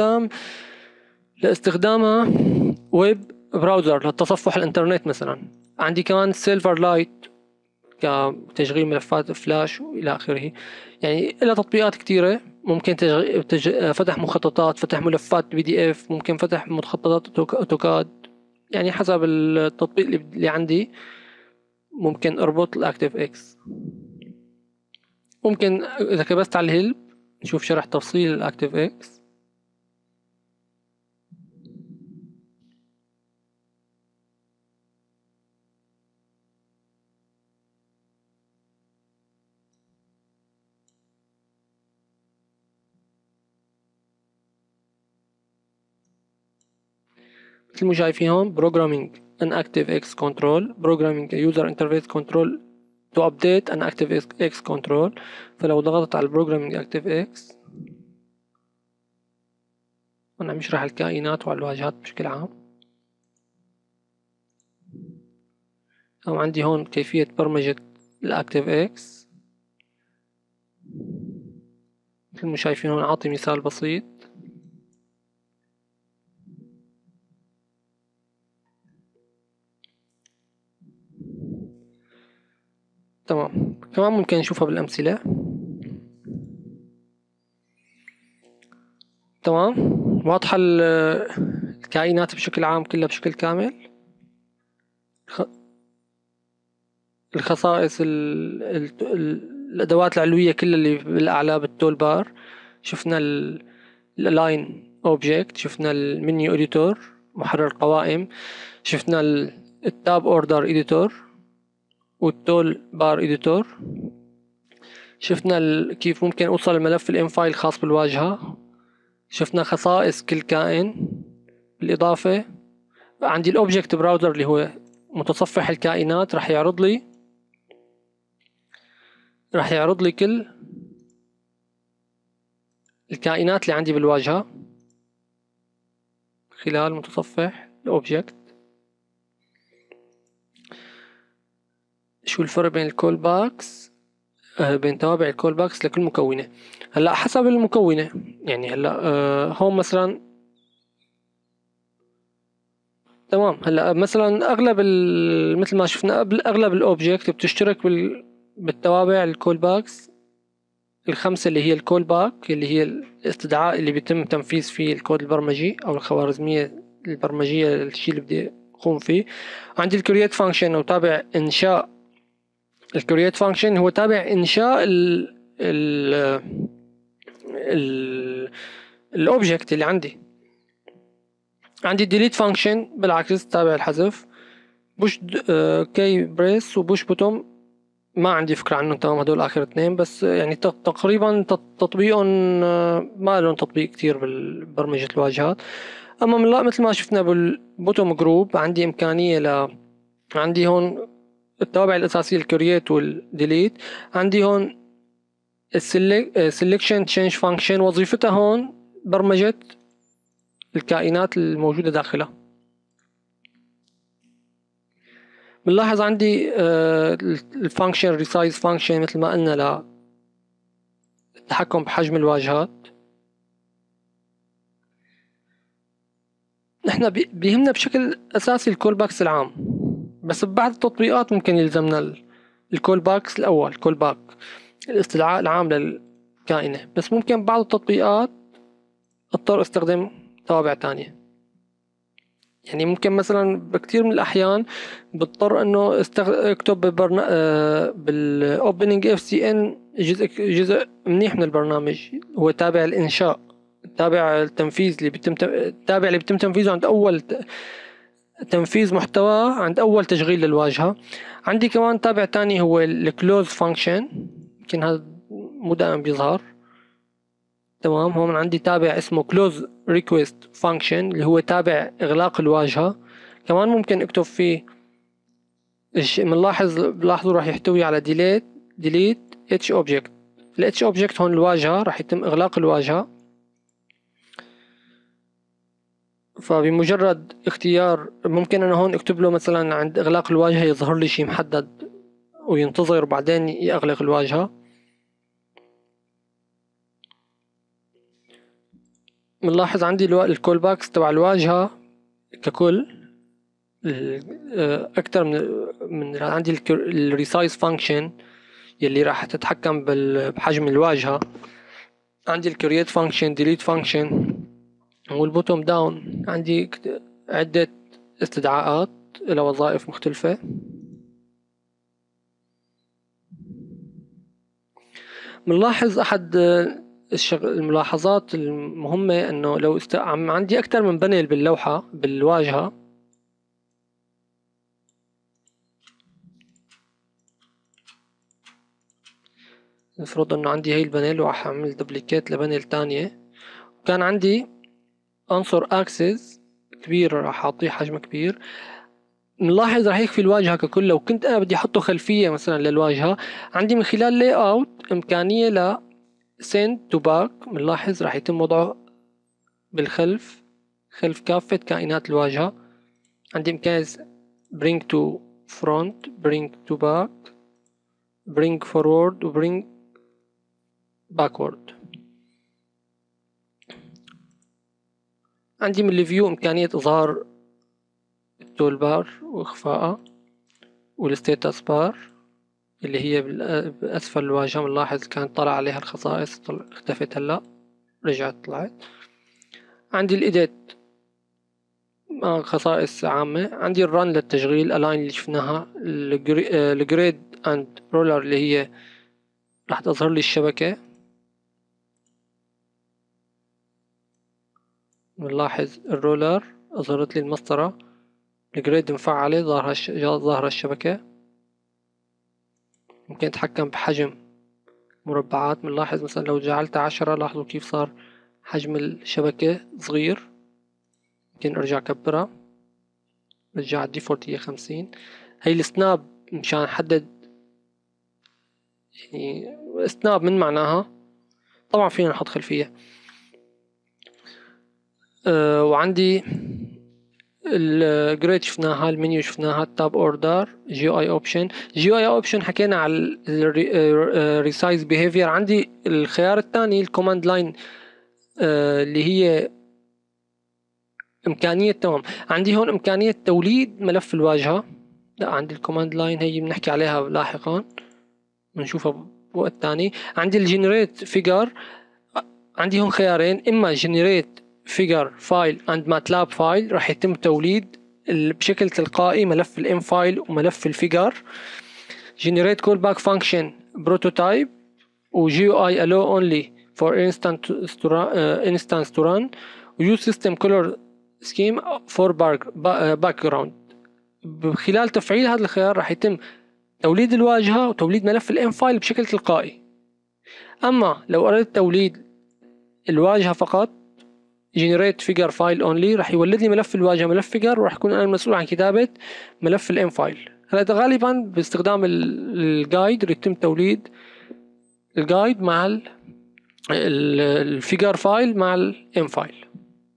لاستخدامها ويب براوزر للتصفح الإنترنت مثلا. عندي كمان سيلفر لايت كتشغيل ملفات فلاش وإلى آخره. يعني إلى تطبيقات كتيرة، ممكن فتح مخططات، فتح ملفات PDF، ممكن فتح مخططات أوتوكاد. يعني حسب التطبيق اللي عندي ممكن أربط الأكتيف إكس. ممكن إذا كبست على الهيلب نشوف شرح تفصيل الأكتيف إكس. مثل ما شايفين هون Programming an ActiveX Control, Programming a User Interface Control to update an ActiveX Control. فلو ضغطت على Programming ActiveX أنا عم يشرح الكائنات وعلى الواجهات بشكل عام. أو عندي هون كيفية برمجة الActiveX. مثل ما شايفين هون أعطي مثال بسيط. تمام. كمان ممكن نشوفها بالأمثلة. تمام. واضحة الكائنات بشكل عام كلها بشكل كامل. الخصائص الأدوات العلوية كلها اللي بالأعلى بالتول بار. شفنا اللاين اوبجكت، شفنا المنيو اديتور محرر قوائم، شفنا التاب اوردر اديتور والتول بار اديتور، شفنا كيف ممكن اوصل الملف الام فايل الخاص بالواجهة، شفنا خصائص كل كائن. بالإضافة عندي الأوبجكت براوزر اللي هو متصفح الكائنات، راح يعرض لي كل الكائنات اللي عندي بالواجهة خلال متصفح الأوبجكت. شو الفرق بين الكول باكس بين توابع الكول باكس لكل مكونة؟ هلا حسب المكونة. يعني هلا هون مثلا تمام. هلا مثلا اغلب مثل ما شفنا قبل، اغلب الاوبجكت بتشترك بالتوابع الكول باكس الخمسة، اللي هي الكول باك اللي هي الاستدعاء اللي بيتم تنفيذ فيه الكود البرمجي او الخوارزمية البرمجية الشيء اللي بدي اقوم فيه. عندي الكرييت فانكشن، وتابع انشاء. الكرييت فانكشن هو تابع انشاء ال الاوبجكت اللي عندي delete function بالعكس تابع الحذف. بوش كي بريس وبوش بوتوم ما عندي فكرة عنهم تمام، هدول آخر اثنين بس. يعني تقريبا تطبيقهم ما لهم تطبيق كتير بالبرمجة الواجهات. أما مثل ما شفنا بالبوتوم جروب عندي إمكانية عندي هون التوابع الأساسية الكرييت والديليت. عندي هون السلكشن تشينج فانكشن، وظيفتها هون برمجة الكائنات الموجودة داخلها. بنلاحظ عندي الفانكشن ريسايز فانكشن مثل ما قلنا للتحكم بحجم الواجهات. نحن بيهمنا بشكل أساسي الكول باكس العام، بس ببعض التطبيقات ممكن يلزمنا الكول باكس الأول، كول باك الاستدعاء العام للكائنة، بس ممكن بعض التطبيقات اضطر استخدم توابع تانية. يعني ممكن مثلا بكثير من الأحيان بضطر إنه اكتب بالأوبننج اف سي ان جزء منيح من البرنامج هو تابع الإنشاء، تابع التنفيذ اللي التابع اللي بيتم تنفيذه عند أول تنفيذ محتوى، عند أول تشغيل للواجهة. عندي كمان تابع تاني هو الكلوز فانكشن، يمكن هذا مو دائما بيظهر. تمام، هون عندي تابع اسمه close request function اللي هو تابع إغلاق الواجهة. كمان ممكن اكتب فيه بلاحظوا راح يحتوي على delete h object. ال h object هون الواجهة راح يتم إغلاق الواجهة، فبمجرد اختيار ممكن أنا هون اكتب له مثلا عند إغلاق الواجهة يظهر لي شيء محدد وينتظر وبعدين يغلق الواجهة. بنلاحظ عندي الكول باكس تبع الواجهة ككل أكثر من عندي الريسايز فانكشن يلي راح تتحكم بحجم الواجهة. عندي الكرييت فانكشن، ديليت فانكشن، والبوتوم داون عندي عدة استدعاءات إلى وظائف مختلفة. بنلاحظ أحد الملاحظات المهمة أنه لو عندي أكثر من بانل باللوحة بالواجهة، نفرض أنه عندي هاي البانل وراح أعمل دوبليكيت لبانل تانية، وكان عندي عنصر أكسس كبير راح أعطيه حجم كبير. نلاحظ راح يكفي الواجهة ككل. لو كنت أنا بدي أحطه خلفية مثلا للواجهة، عندي من خلال لاي اوت إمكانية ل send to back. بنلاحظ راح يتم وضعه بالخلف، خلف كافة كائنات الواجهة. عندي إمكانية bring to front، bring to back، bring forward، و bring backward. عندي من الفيو إمكانية إظهار التول بار وإخفائها، والستيتس بار اللي هي بأسفل الواجهة. بنلاحظ كانت طلع عليها الخصائص اختفت، هلا رجعت طلعت. عندي الإيديت خصائص عامة. عندي الرن للتشغيل، الاين اللي شفناها، الجريد اند رولر اللي هي راح تظهر لي الشبكة. بنلاحظ الرولر أظهرت لي المسطرة، الجريد مفعلة، ظاهرة الشبكة. ممكن أتحكم بحجم مربعات. بنلاحظ مثلا لو جعلتها 10، لاحظوا كيف صار حجم الشبكة صغير. ممكن أرجع أكبرها، رجع الديفولت هي 50. هي السناب مشان أحدد، يعني سناب من معناها طبعا فينا نحط خلفية. وعندي الجريد شفناها، المنيو شفناها، التاب اوردر، جي اي اوبشن. جي اي اوبشن حكينا على الريسايز بيهيفير. عندي الخيار الثاني الكوماند لاين اللي هي إمكانية، تمام، عندي هون إمكانية توليد ملف الواجهة. لا، عندي الكوماند لاين هي بنحكي عليها لاحقا، بنشوفها بوقت تاني. عندي الجنريت فيجر، عندي هون خيارين، إما جنريت فيجر فايل اند ماتلاب فايل، راح يتم توليد بشكل تلقائي ملف الام فايل وملف الفيجر. جنريت كول باك فانكشن بروتوتايب، وجي اي allow only for instance to run، ويوز سيستم كولر سكيم فور باك جراوند. خلال تفعيل هذا الخيار راح يتم توليد الواجهة وتوليد ملف الام فايل بشكل تلقائي. اما لو اردت توليد الواجهة فقط، generate figure file only، راح يولد لي ملف الواجهة ملف فيجر، وراح يكون انا المسؤول عن كتابة ملف الام فايل. هذا غالبا باستخدام الجايد يتم توليد الجايد مع الفيجر فايل مع الام فايل.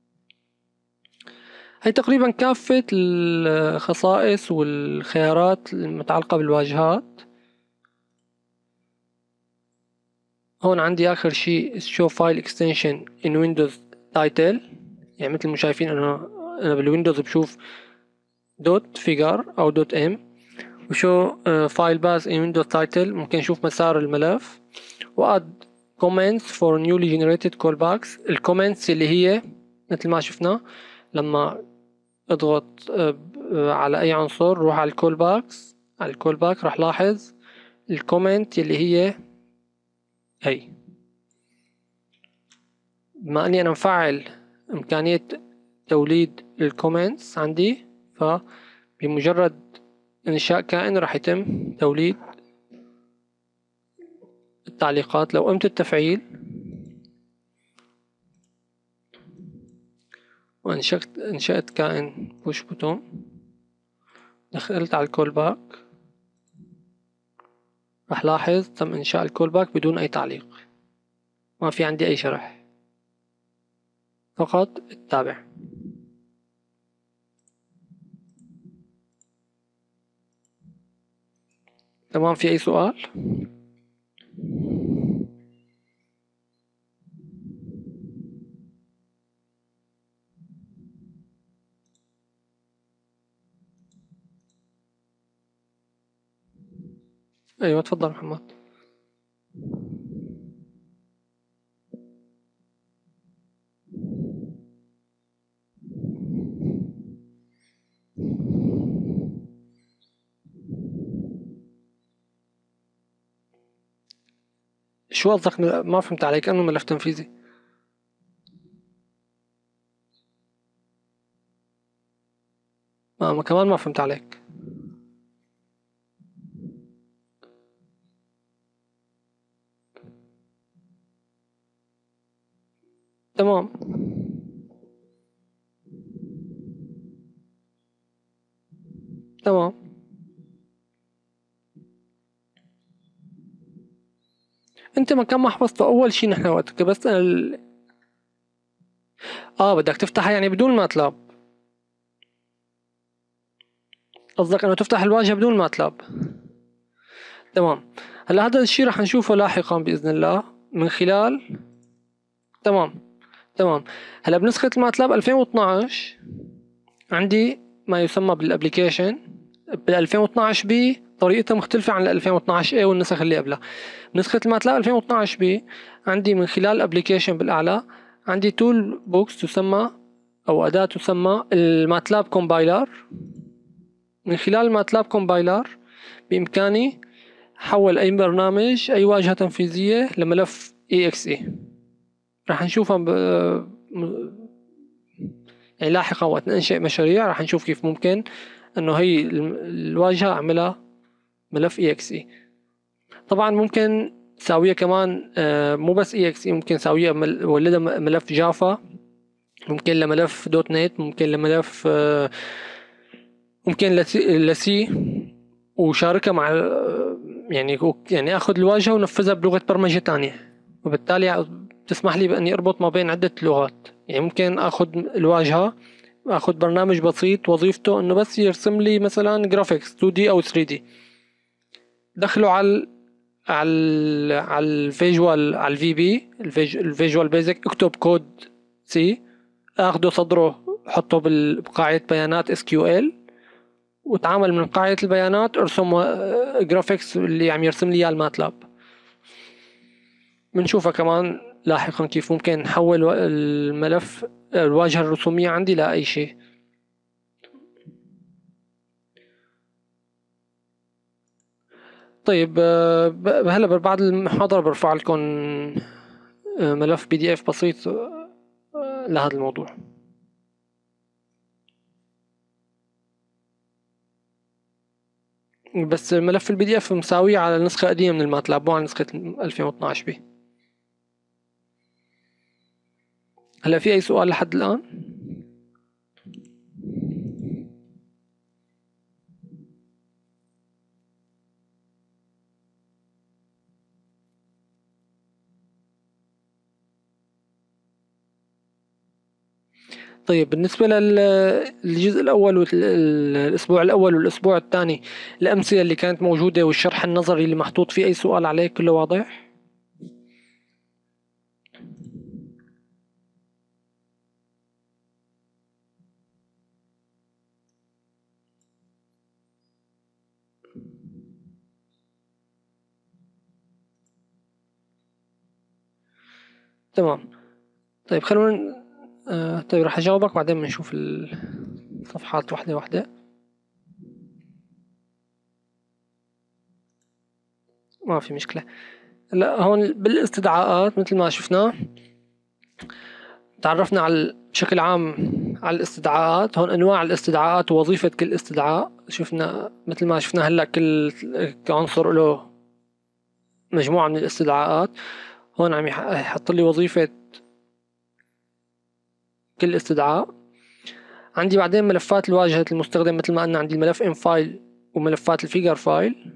هي تقريبا كافة الخصائص والخيارات المتعلقة بالواجهات. هون عندي آخر شيء show file extension in Windows title، يعني مثل ما شايفين أنا أنا بالويندوز بشوف دوت فيجر أو دوت ام، وشو فايل باث in windows title ممكن نشوف مسار الملف، واد comments for newly generated callbacks. الكومنتس اللي هي مثل ما شفنا لما اضغط على اي عنصر روح على الكول باكس، على الكول باك راح لاحظ الكومنت اللي هي هي. بما اني انا مفعل امكانية توليد الكومنتس عندي، فبمجرد انشاء كائن راح يتم توليد التعليقات. لو قمت التفعيل وانشأت كائن بوش بوتون، دخلت على الكول باك، راح لاحظ تم انشاء الكول باك بدون اي تعليق، ما في عندي اي شرح، فقط التابع. تمام، في اي سؤال؟ ايوه تفضل محمد. شو قصدك؟ ما فهمت عليك. انه ملف تنفيذي؟ كمان ما فهمت عليك. تمام. تمام. انت مكان ما حفظته اول شي نحن وقتك بس بدك تفتحها يعني بدون ماتلاب؟ قصدك انه تفتح الواجهة بدون ماتلاب؟ تمام. هلا هذا الشي رح نشوفه لاحقا بإذن الله من خلال. تمام. تمام. هلا بنسخة الماتلاب 2012 عندي ما يسمى بالابليكيشن. بال 2012 بي طريقتها مختلفة عن ال 2012 A والنسخ اللي قبلها. بنسخة الماتلاب 2012 بي عندي من خلال الابليكيشن بالأعلى عندي تول بوكس تسمى أو أداة تسمى الماتلاب كومبايلر. من خلال الماتلاب كومبايلر بإمكاني حول أي برنامج أي واجهة تنفيذية لملف exe. راح نشوفها يعني لاحقا وقت ننشئ مشاريع راح نشوف كيف ممكن انه هي الواجهة اعملها ملف exe. طبعا ممكن ساوية كمان مو بس exe، ممكن ساوية ولدها ملف جافا، ممكن لملف دوت نت، ممكن لملف ممكن لسي، وشاركها مع يعني اخذ الواجهة ونفذها بلغة برمجة تانية، وبالتالي تسمح لي باني اربط ما بين عدة لغات. يعني ممكن اخذ الواجهة، اخذ برنامج بسيط وظيفته انه بس يرسم لي مثلا جرافيكس 2D او 3D، دخله على الفيجوال، على الفي بي الفيجوال بيزك، اكتب كود سي، اخده صدره حطه بقاعدة بيانات SQL، وتعامل من قاعدة البيانات ارسم جرافيكس اللي عم يرسم لي اياه الماتلاب. بنشوفها كمان لاحقا كيف ممكن نحول الملف الواجهة الرسومية عندي لأي شيء. طيب هلا بعد المحاضرة برفع لكم ملف PDF بسيط لهذا الموضوع. بس ملف PDF مساوي على نسخة قديمة من الماتلاب، مو على نسخة 2012 بي. هلا في أي سؤال لحد الآن؟ طيب بالنسبة للجزء الأول والأسبوع الأول والأسبوع الثاني، الأمثلة اللي كانت موجودة والشرح النظري اللي محطوط فيه، أي سؤال عليه؟ كله واضح؟ تمام. طيب خلونا طيب راح اجاوبك بعدين بنشوف الصفحات واحدة واحدة. ما في مشكلة. هلا هون بالاستدعاءات مثل ما شفنا تعرفنا بشكل عام على الاستدعاءات. هون انواع الاستدعاءات ووظيفة كل استدعاء. شفنا مثل ما شفنا هلا كل عنصر له مجموعة من الاستدعاءات. هون عم يحط لي وظيفة كل استدعاء. عندي بعدين ملفات الواجهة المستخدم مثل ما قلنا، عندي الملف ام فايل وملفات الفيجر فايل.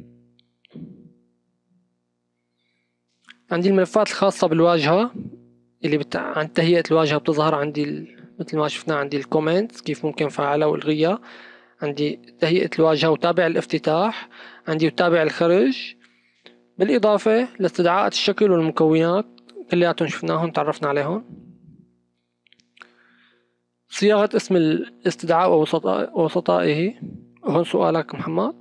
عندي الملفات الخاصة بالواجهة اللي عن تهيئة الواجهة بتظهر عندي مثل ما شفنا. عندي الكومنت كيف ممكن فعلها والغيها. عندي تهيئة الواجهة وتابع الافتتاح. عندي وتابع الخرج، بالإضافة لاستدعاءات الشكل والمكونات كلياتهم شفناهم تعرفنا عليهم. صياغة اسم الاستدعاء ووسطائه. هون سؤالك محمد.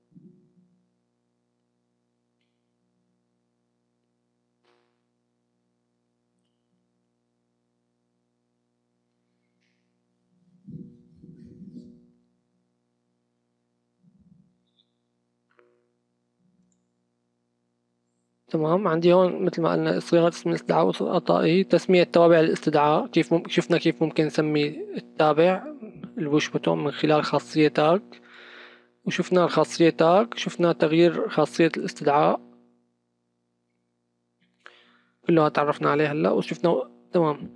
تمام. عندي هون مثل ما قلنا صياغة اسم الاستدعاء ووسطائه. تسمية توابع الاستدعاء، كيف شفنا كيف ممكن نسمي التابع البوش بوتون من خلال خاصية تاج. وشفنا الخاصية تاج. شفنا تغيير خاصية الاستدعاء كلها تعرفنا عليه هلا وشفنا. تمام.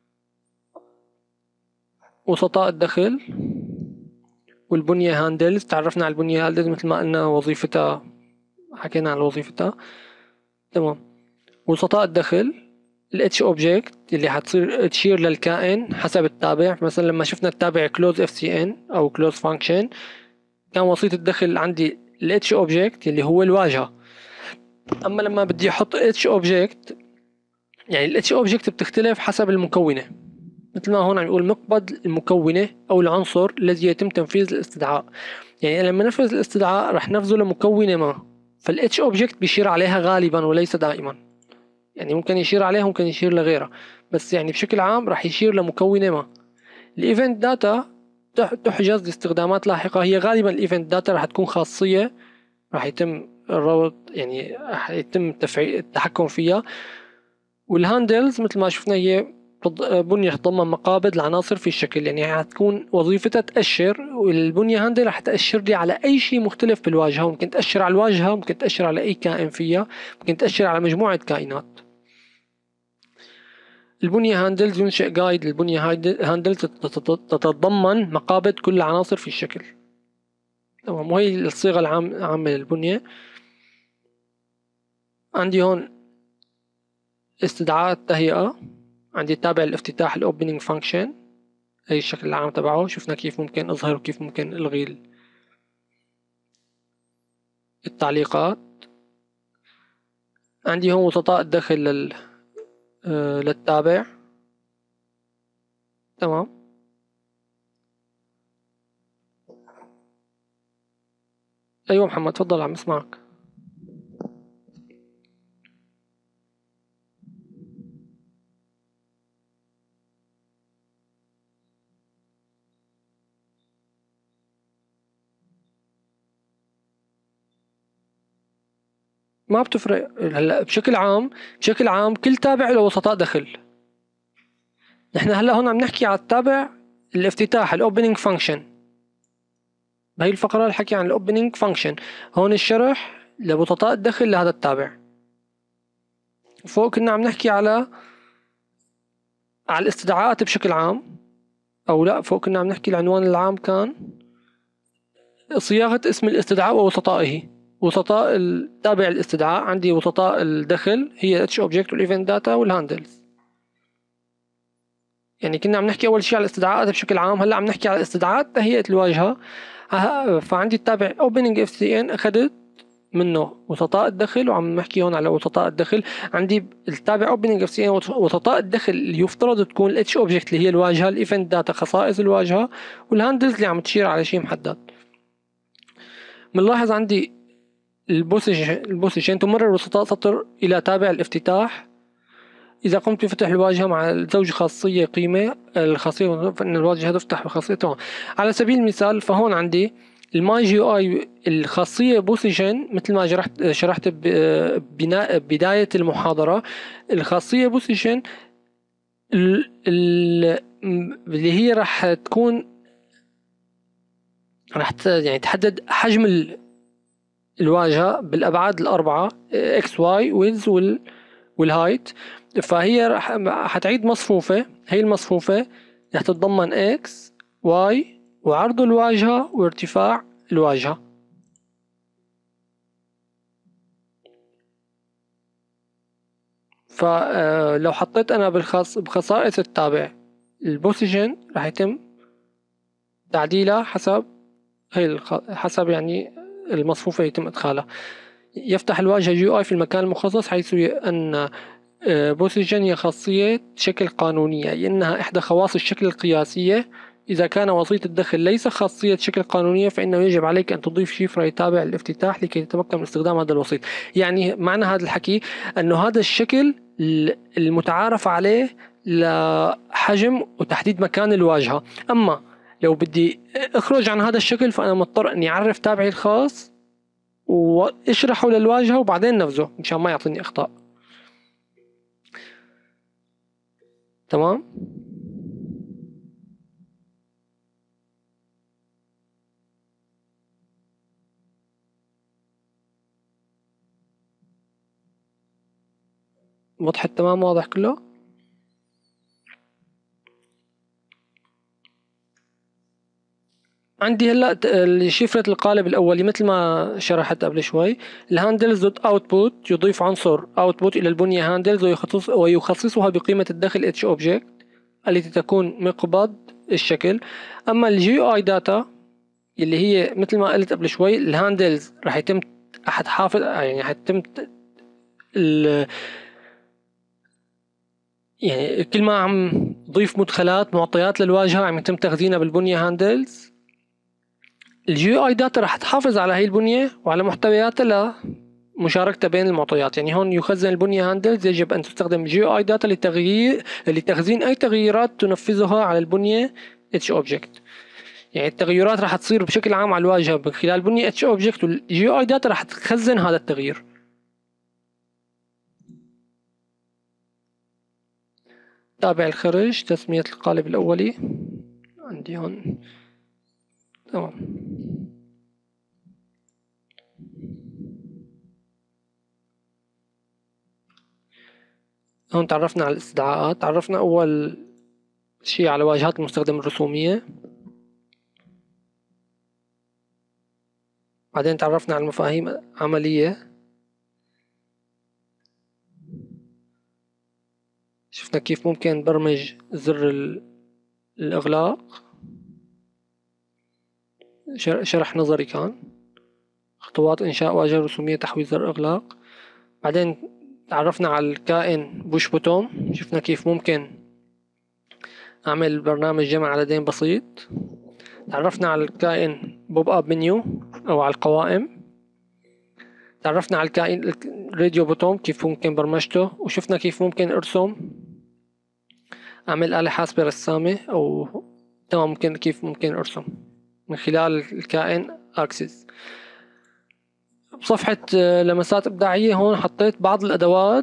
وسطاء الدخل والبنية هاندلز. تعرفنا على البنية هاندلز مثل ما قلنا وظيفتها، حكينا عن وظيفتها. تمام. وسطاء الدخل الاتش اوبجكت اللي حتصير تشير للكائن حسب التابع. مثلا لما شفنا التابع كلوز اف سي ان او كلوز فانكشن، كان وسيط الدخل عندي الاتش اوبجكت اللي هو الواجهة. اما لما بدي احط اتش اوبجكت، يعني الاتش اوبجكت بتختلف حسب المكونة. مثل ما هون عم يقول مقبض المكونة او العنصر الذي يتم تنفيذ الاستدعاء. يعني لما نفذ الاستدعاء رح نفذه لمكونة ما، فالاتش اوبجكت بيشير عليها غالبا وليس دائما. يعني ممكن يشير عليها ممكن يشير لغيرها، بس يعني بشكل عام رح يشير لمكونة ما. الايفنت داتا تحجز لاستخدامات لاحقة. هي غالبا الايفنت داتا رح تكون خاصية رح يتم الربط، يعني رح يتم التحكم فيها. والهاندلز مثل ما شفنا هي بنية تتضمن مقابض العناصر في الشكل. يعني هتكون وظيفتها تأشر، والبنية هاندل رح تأشر لي على أي شيء مختلف بالواجهة. ممكن تأشر على الواجهة، ممكن تأشر على أي كائن فيها، ممكن تأشر على مجموعة كائنات. البنية هاندلز ينشئ جايد. البنية هاندلز تتضمن مقابض كل العناصر في الشكل. تمام. وهي الصيغة العامة للبنية. عندي هون استدعاء التهيئة. عندي تابع الافتتاح الاوبننج فانكشن، هي الشكل العام تبعه. شفنا كيف ممكن اظهر وكيف ممكن الغي التعليقات. عندي هون وسطاء الدخل للتابع. تمام. ايوه محمد تفضل عم اسمعك. ما بتفرق هلا. بشكل عام كل تابع له وسطاء دخل. نحن هلا هون عم نحكي على التابع الافتتاح الاوبننج فانكشن. بهي الفقرة الحكي عن الاوبننج فانكشن. هون الشرح لوسطاء الدخل لهذا التابع. فوق كنا عم نحكي على الاستدعاءات بشكل عام، او لا فوق كنا عم نحكي العنوان العام كان صياغة اسم الاستدعاء ووسطائه. وسطاء التابع الاستدعاء عندي وسطاء الدخل هي اتش اوبجكت والايفنت داتا والهاندلز. يعني كنا عم نحكي اول شيء على الاستدعاءات بشكل عام، هلا عم نحكي على استدعاءات تهيئة الواجهة. فعندي التابع اوبننج اف سي ان اخذت منه وسطاء الدخل، وعم نحكي هون على وسطاء الدخل. عندي التابع اوبننج اف سي ان وسطاء الدخل اللي يفترض تكون الاتش اوبجكت اللي هي الواجهة، الايفنت داتا خصائص الواجهة، والهاندلز اللي عم تشير على شيء محدد. بنلاحظ عندي البوزيشن تمرر وسطاء سطر إلى تابع الافتتاح إذا قمت بفتح الواجهة مع زوج خاصية قيمة الخاصية، فإن الواجهة تفتح بخاصية تمام. على سبيل المثال فهون عندي الماي جي اي الخاصية بوزيشن، مثل ما شرحت بداية المحاضرة. الخاصية بوزيشن اللي هي راح تكون يعني تحدد حجم الواجهة بالأبعاد الأربعة اكس واي ويدز والهايت. فهي راح حتعيد مصفوفة، هي المصفوفة راح تتضمن اكس واي وعرض الواجهة وارتفاع الواجهة. فلو حطيت أنا بخصائص التابع البوزيشن راح يتم تعديلها حسب يعني المصفوفة يتم إدخالها. يفتح الواجهة جي اي في المكان المخصص، حيث أن بوزيشن هي خاصية شكل قانونية، لأنها إحدى خواص الشكل القياسية. إذا كان وسيط الدخل ليس خاصية شكل قانونية فإنه يجب عليك أن تضيف شفرة يتابع الافتتاح لكي تتمكن من استخدام هذا الوسيط. يعني معنى هذا الحكي أنه هذا الشكل المتعارف عليه لحجم وتحديد مكان الواجهة. أما لو بدي أخرج عن هذا الشكل فأنا مضطر أني أعرف تابعي الخاص واشرحه للواجهة وبعدين نفذه مشان ما يعطيني أخطاء. تمام. وضحت تمام؟ واضح كله؟ عندي هلا شفرة القالب الأولي مثل ما شرحت قبل شوي. الهاندلز دوت اوتبوت يضيف عنصر اوتبوت إلى البنية هاندلز ويخصصها بقيمة الدخل اتش اوبجكت التي تكون مقبض الشكل. أما الجي اي داتا اللي هي مثل ما قلت قبل شوي الهاندلز راح يتم حتحافظ يعني حتتم يعني كل ما عم ضيف مدخلات معطيات للواجهة عم يتم تخزينها بالبنية هاندلز. الجي اي داتا راح تحافظ على هاي البنية وعلى محتوياتها لمشاركتها بين المعطيات. يعني هون يخزن البنية هاندلز، يجب أن تستخدم جي اي داتا لتخزين أي تغييرات تنفذها على البنية اتش اوبجكت. يعني التغيرات راح تصير بشكل عام على الواجهة من خلال بنية اتش اوبجكت، والجي اي داتا راح تخزن هذا التغيير. تابع الخرج تسمية القالب الأولي عندي هون. تمام. هون تعرفنا على الاستدعاءات. تعرفنا أول شيء على واجهات المستخدم الرسومية، بعدين تعرفنا على المفاهيم عملية، شفنا كيف ممكن نبرمج زر الإغلاق، شرح نظري كان خطوات إنشاء واجهة رسومية تحوي زر إغلاق. بعدين تعرفنا على الكائن بوش بوتوم، شفنا كيف ممكن أعمل برنامج جمع عددين بسيط. تعرفنا على الكائن بوب أب منيو أو على القوائم. تعرفنا على الكائن راديو بوتوم كيف ممكن برمجته، وشفنا كيف ممكن أرسم أعمل آلة حاسبة رسامة أو تمام ممكن كيف ممكن أرسم من خلال الكائن أكسس. بصفحة لمسات إبداعية هون حطيت بعض الأدوات.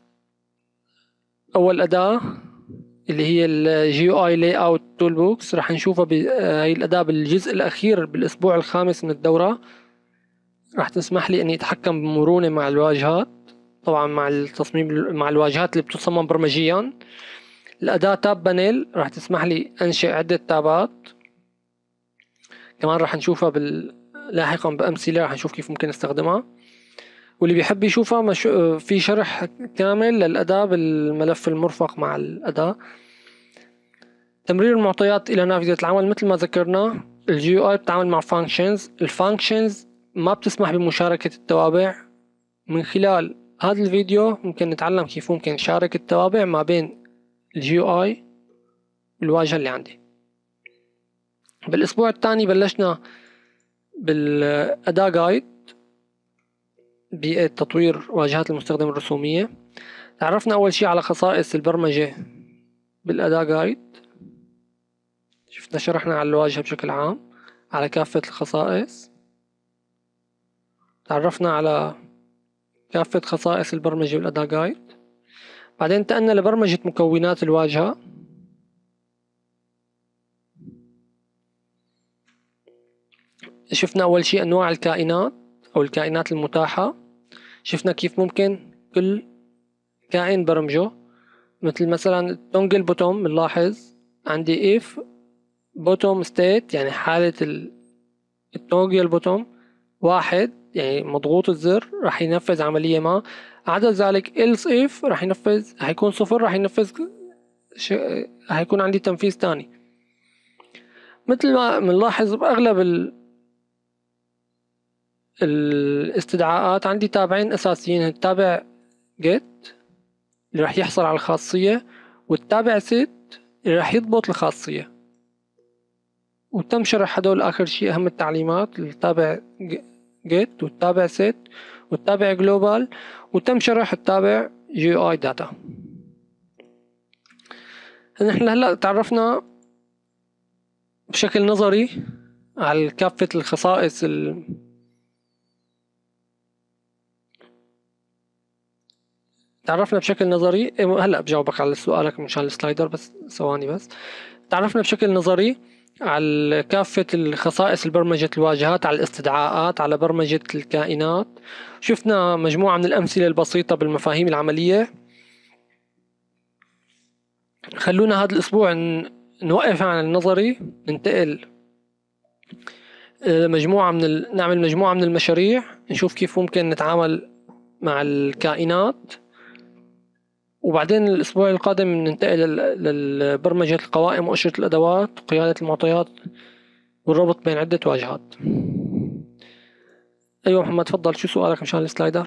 أول أداة اللي هي الجي اي لاي اوت تول بوكس راح نشوفها هاي الأداة بالجزء الأخير بالأسبوع الخامس من الدورة. راح تسمح لي إني أتحكم بمرونة مع الواجهات، طبعا مع التصميم مع الواجهات اللي بتصمم برمجيا. الأداة تاب بانيل راح تسمح لي أنشئ عدة تابات، كمان راح نشوفها لاحقا بأمثلة، راح نشوف كيف ممكن نستخدمها. واللي بيحب يشوفها في شرح كامل للأداة بالملف المرفق مع الأداة. تمرير المعطيات إلى نافذة العمل مثل ما ذكرنا. الجي اي بتتعامل مع فانكشنز. الفانكشنز ما بتسمح بمشاركة التوابع. من خلال هذا الفيديو ممكن نتعلم كيف ممكن نشارك التوابع ما بين الجي اي والواجهة اللي عندي. بالأسبوع الثاني بلشنا بالأداة جايد بتطوير واجهات المستخدم الرسومية. تعرفنا أول شي على خصائص البرمجة بالأداة جايد. شرحنا على الواجهة بشكل عام على كافة الخصائص. تعرفنا على كافة خصائص البرمجة بالأداة جايد. بعدين انتقلنا لبرمجة مكونات الواجهة. شفنا أول شي أنواع الكائنات أو الكائنات المتاحة. شفنا كيف ممكن كل كائن برمجه، مثل مثلا التونجل بوتوم. بنلاحظ عندي if bottom state يعني حالة التونجل بوتوم واحد، يعني مضغوط الزر راح ينفذ عملية ما. عدا ذلك else if راح ينفذ، هيكون صفر راح ينفذ هيكون عندي تنفيذ تاني. مثل ما بنلاحظ بأغلب الاستدعاءات عندي تابعين أساسيين، التابع get اللي راح يحصل على الخاصية، والتابع set اللي راح يضبط الخاصية. وتم شرح هدول آخر شيء أهم التعليمات، التابع get والتابع set والتابع global، وتم شرح التابع GUI data. نحن هلأ تعرفنا بشكل نظري على كافة الخصائص تعرفنا بشكل نظري. هلأ بجاوبك على سؤالك مشان السلايدر، بس ثواني بس. تعرفنا بشكل نظري على كافة الخصائص برمجة الواجهات، على الاستدعاءات، على برمجة الكائنات. شفنا مجموعة من الأمثلة البسيطة بالمفاهيم العملية. خلونا هذا الأسبوع نوقف عن النظري، ننتقل نعمل مجموعة من المشاريع، نشوف كيف ممكن نتعامل مع الكائنات. وبعدين الأسبوع القادم ننتقل لبرمجة القوائم وأشرطة الأدوات وقيادة المعطيات والربط بين عدة واجهات. أيوة محمد، تفضل، شو سؤالك مشان السلايدر؟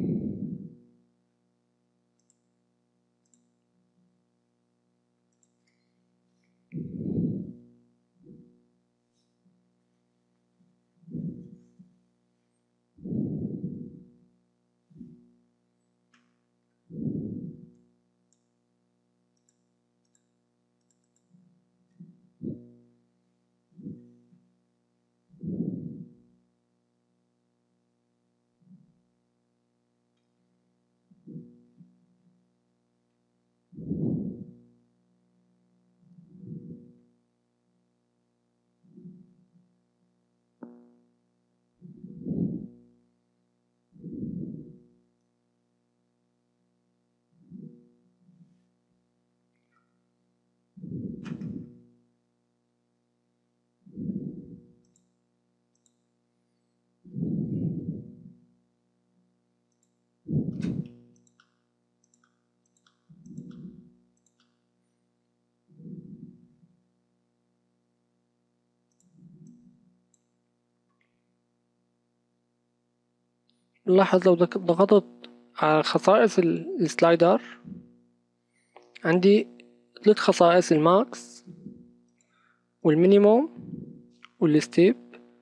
نلاحظ لو ضغطت على خصائص السلايدر عندي 3 خصائص: الماكس والمينيموم والستيب.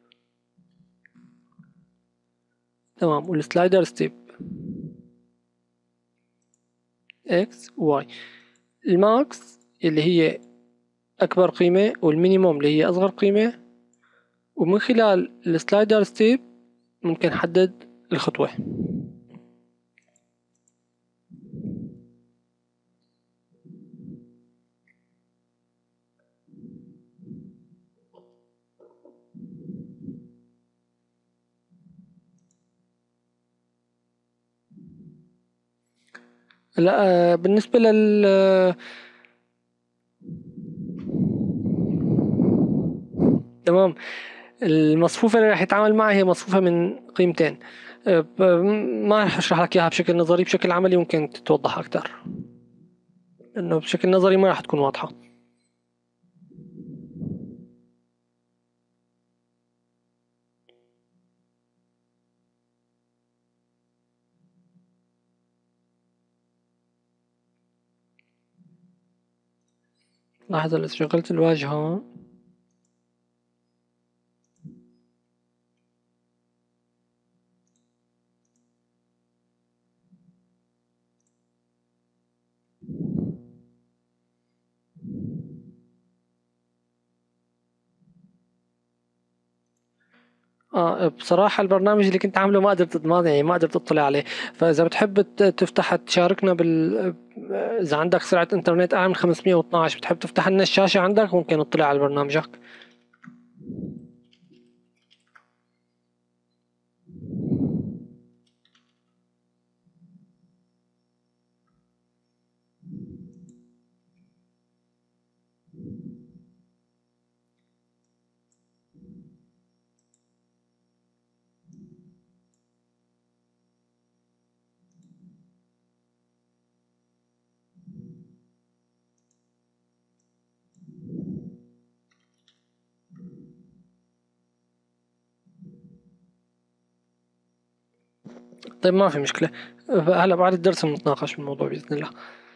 تمام. والسلايدر ستيب اكس واي. الماكس اللي هي أكبر قيمة، والمينيموم اللي هي أصغر قيمة. ومن خلال السلايدر ستيب ممكن نحدد الخطوة. لا، بالنسبة تمام. المصفوفة اللي راح يتعامل معها هي مصفوفة من قيمتين. ما راح اشرح لك اياها بشكل نظري، بشكل عملي ممكن تتوضح اكثر، لانه بشكل نظري ما راح تكون واضحة. لاحظ إذا شغلت الواجهة بصراحة البرنامج اللي كنت عامله ما قدرت يعني ما قدرت اطلع عليه. فاذا بتحب تفتح تشاركنا اذا عندك سرعة انترنت اعلى من 512 بتحب تفتح لنا الشاشة عندك ممكن نطلع على برنامجك. طيب ما في مشكلة، هلا بعد الدرس بنتناقش بالموضوع بإذن الله.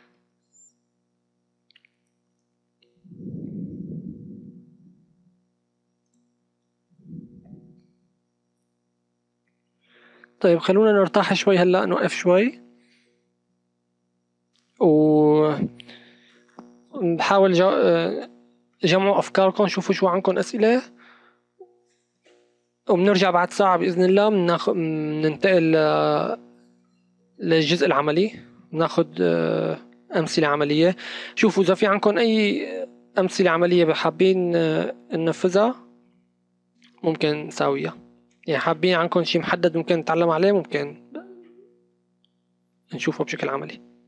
طيب خلونا نرتاح شوي هلا، نوقف شوي ونحاول جمعوا أفكاركم، شوفوا شو عندكم أسئلة، وبنرجع بعد ساعة بإذن الله بننتقل للجزء العملي، ناخد أمثلة عملية. شوفوا إذا في عندكم أي أمثلة عملية حابين ننفذها ممكن نساويها، يعني حابين عندكم شيء محدد ممكن نتعلم عليه ممكن نشوفه بشكل عملي.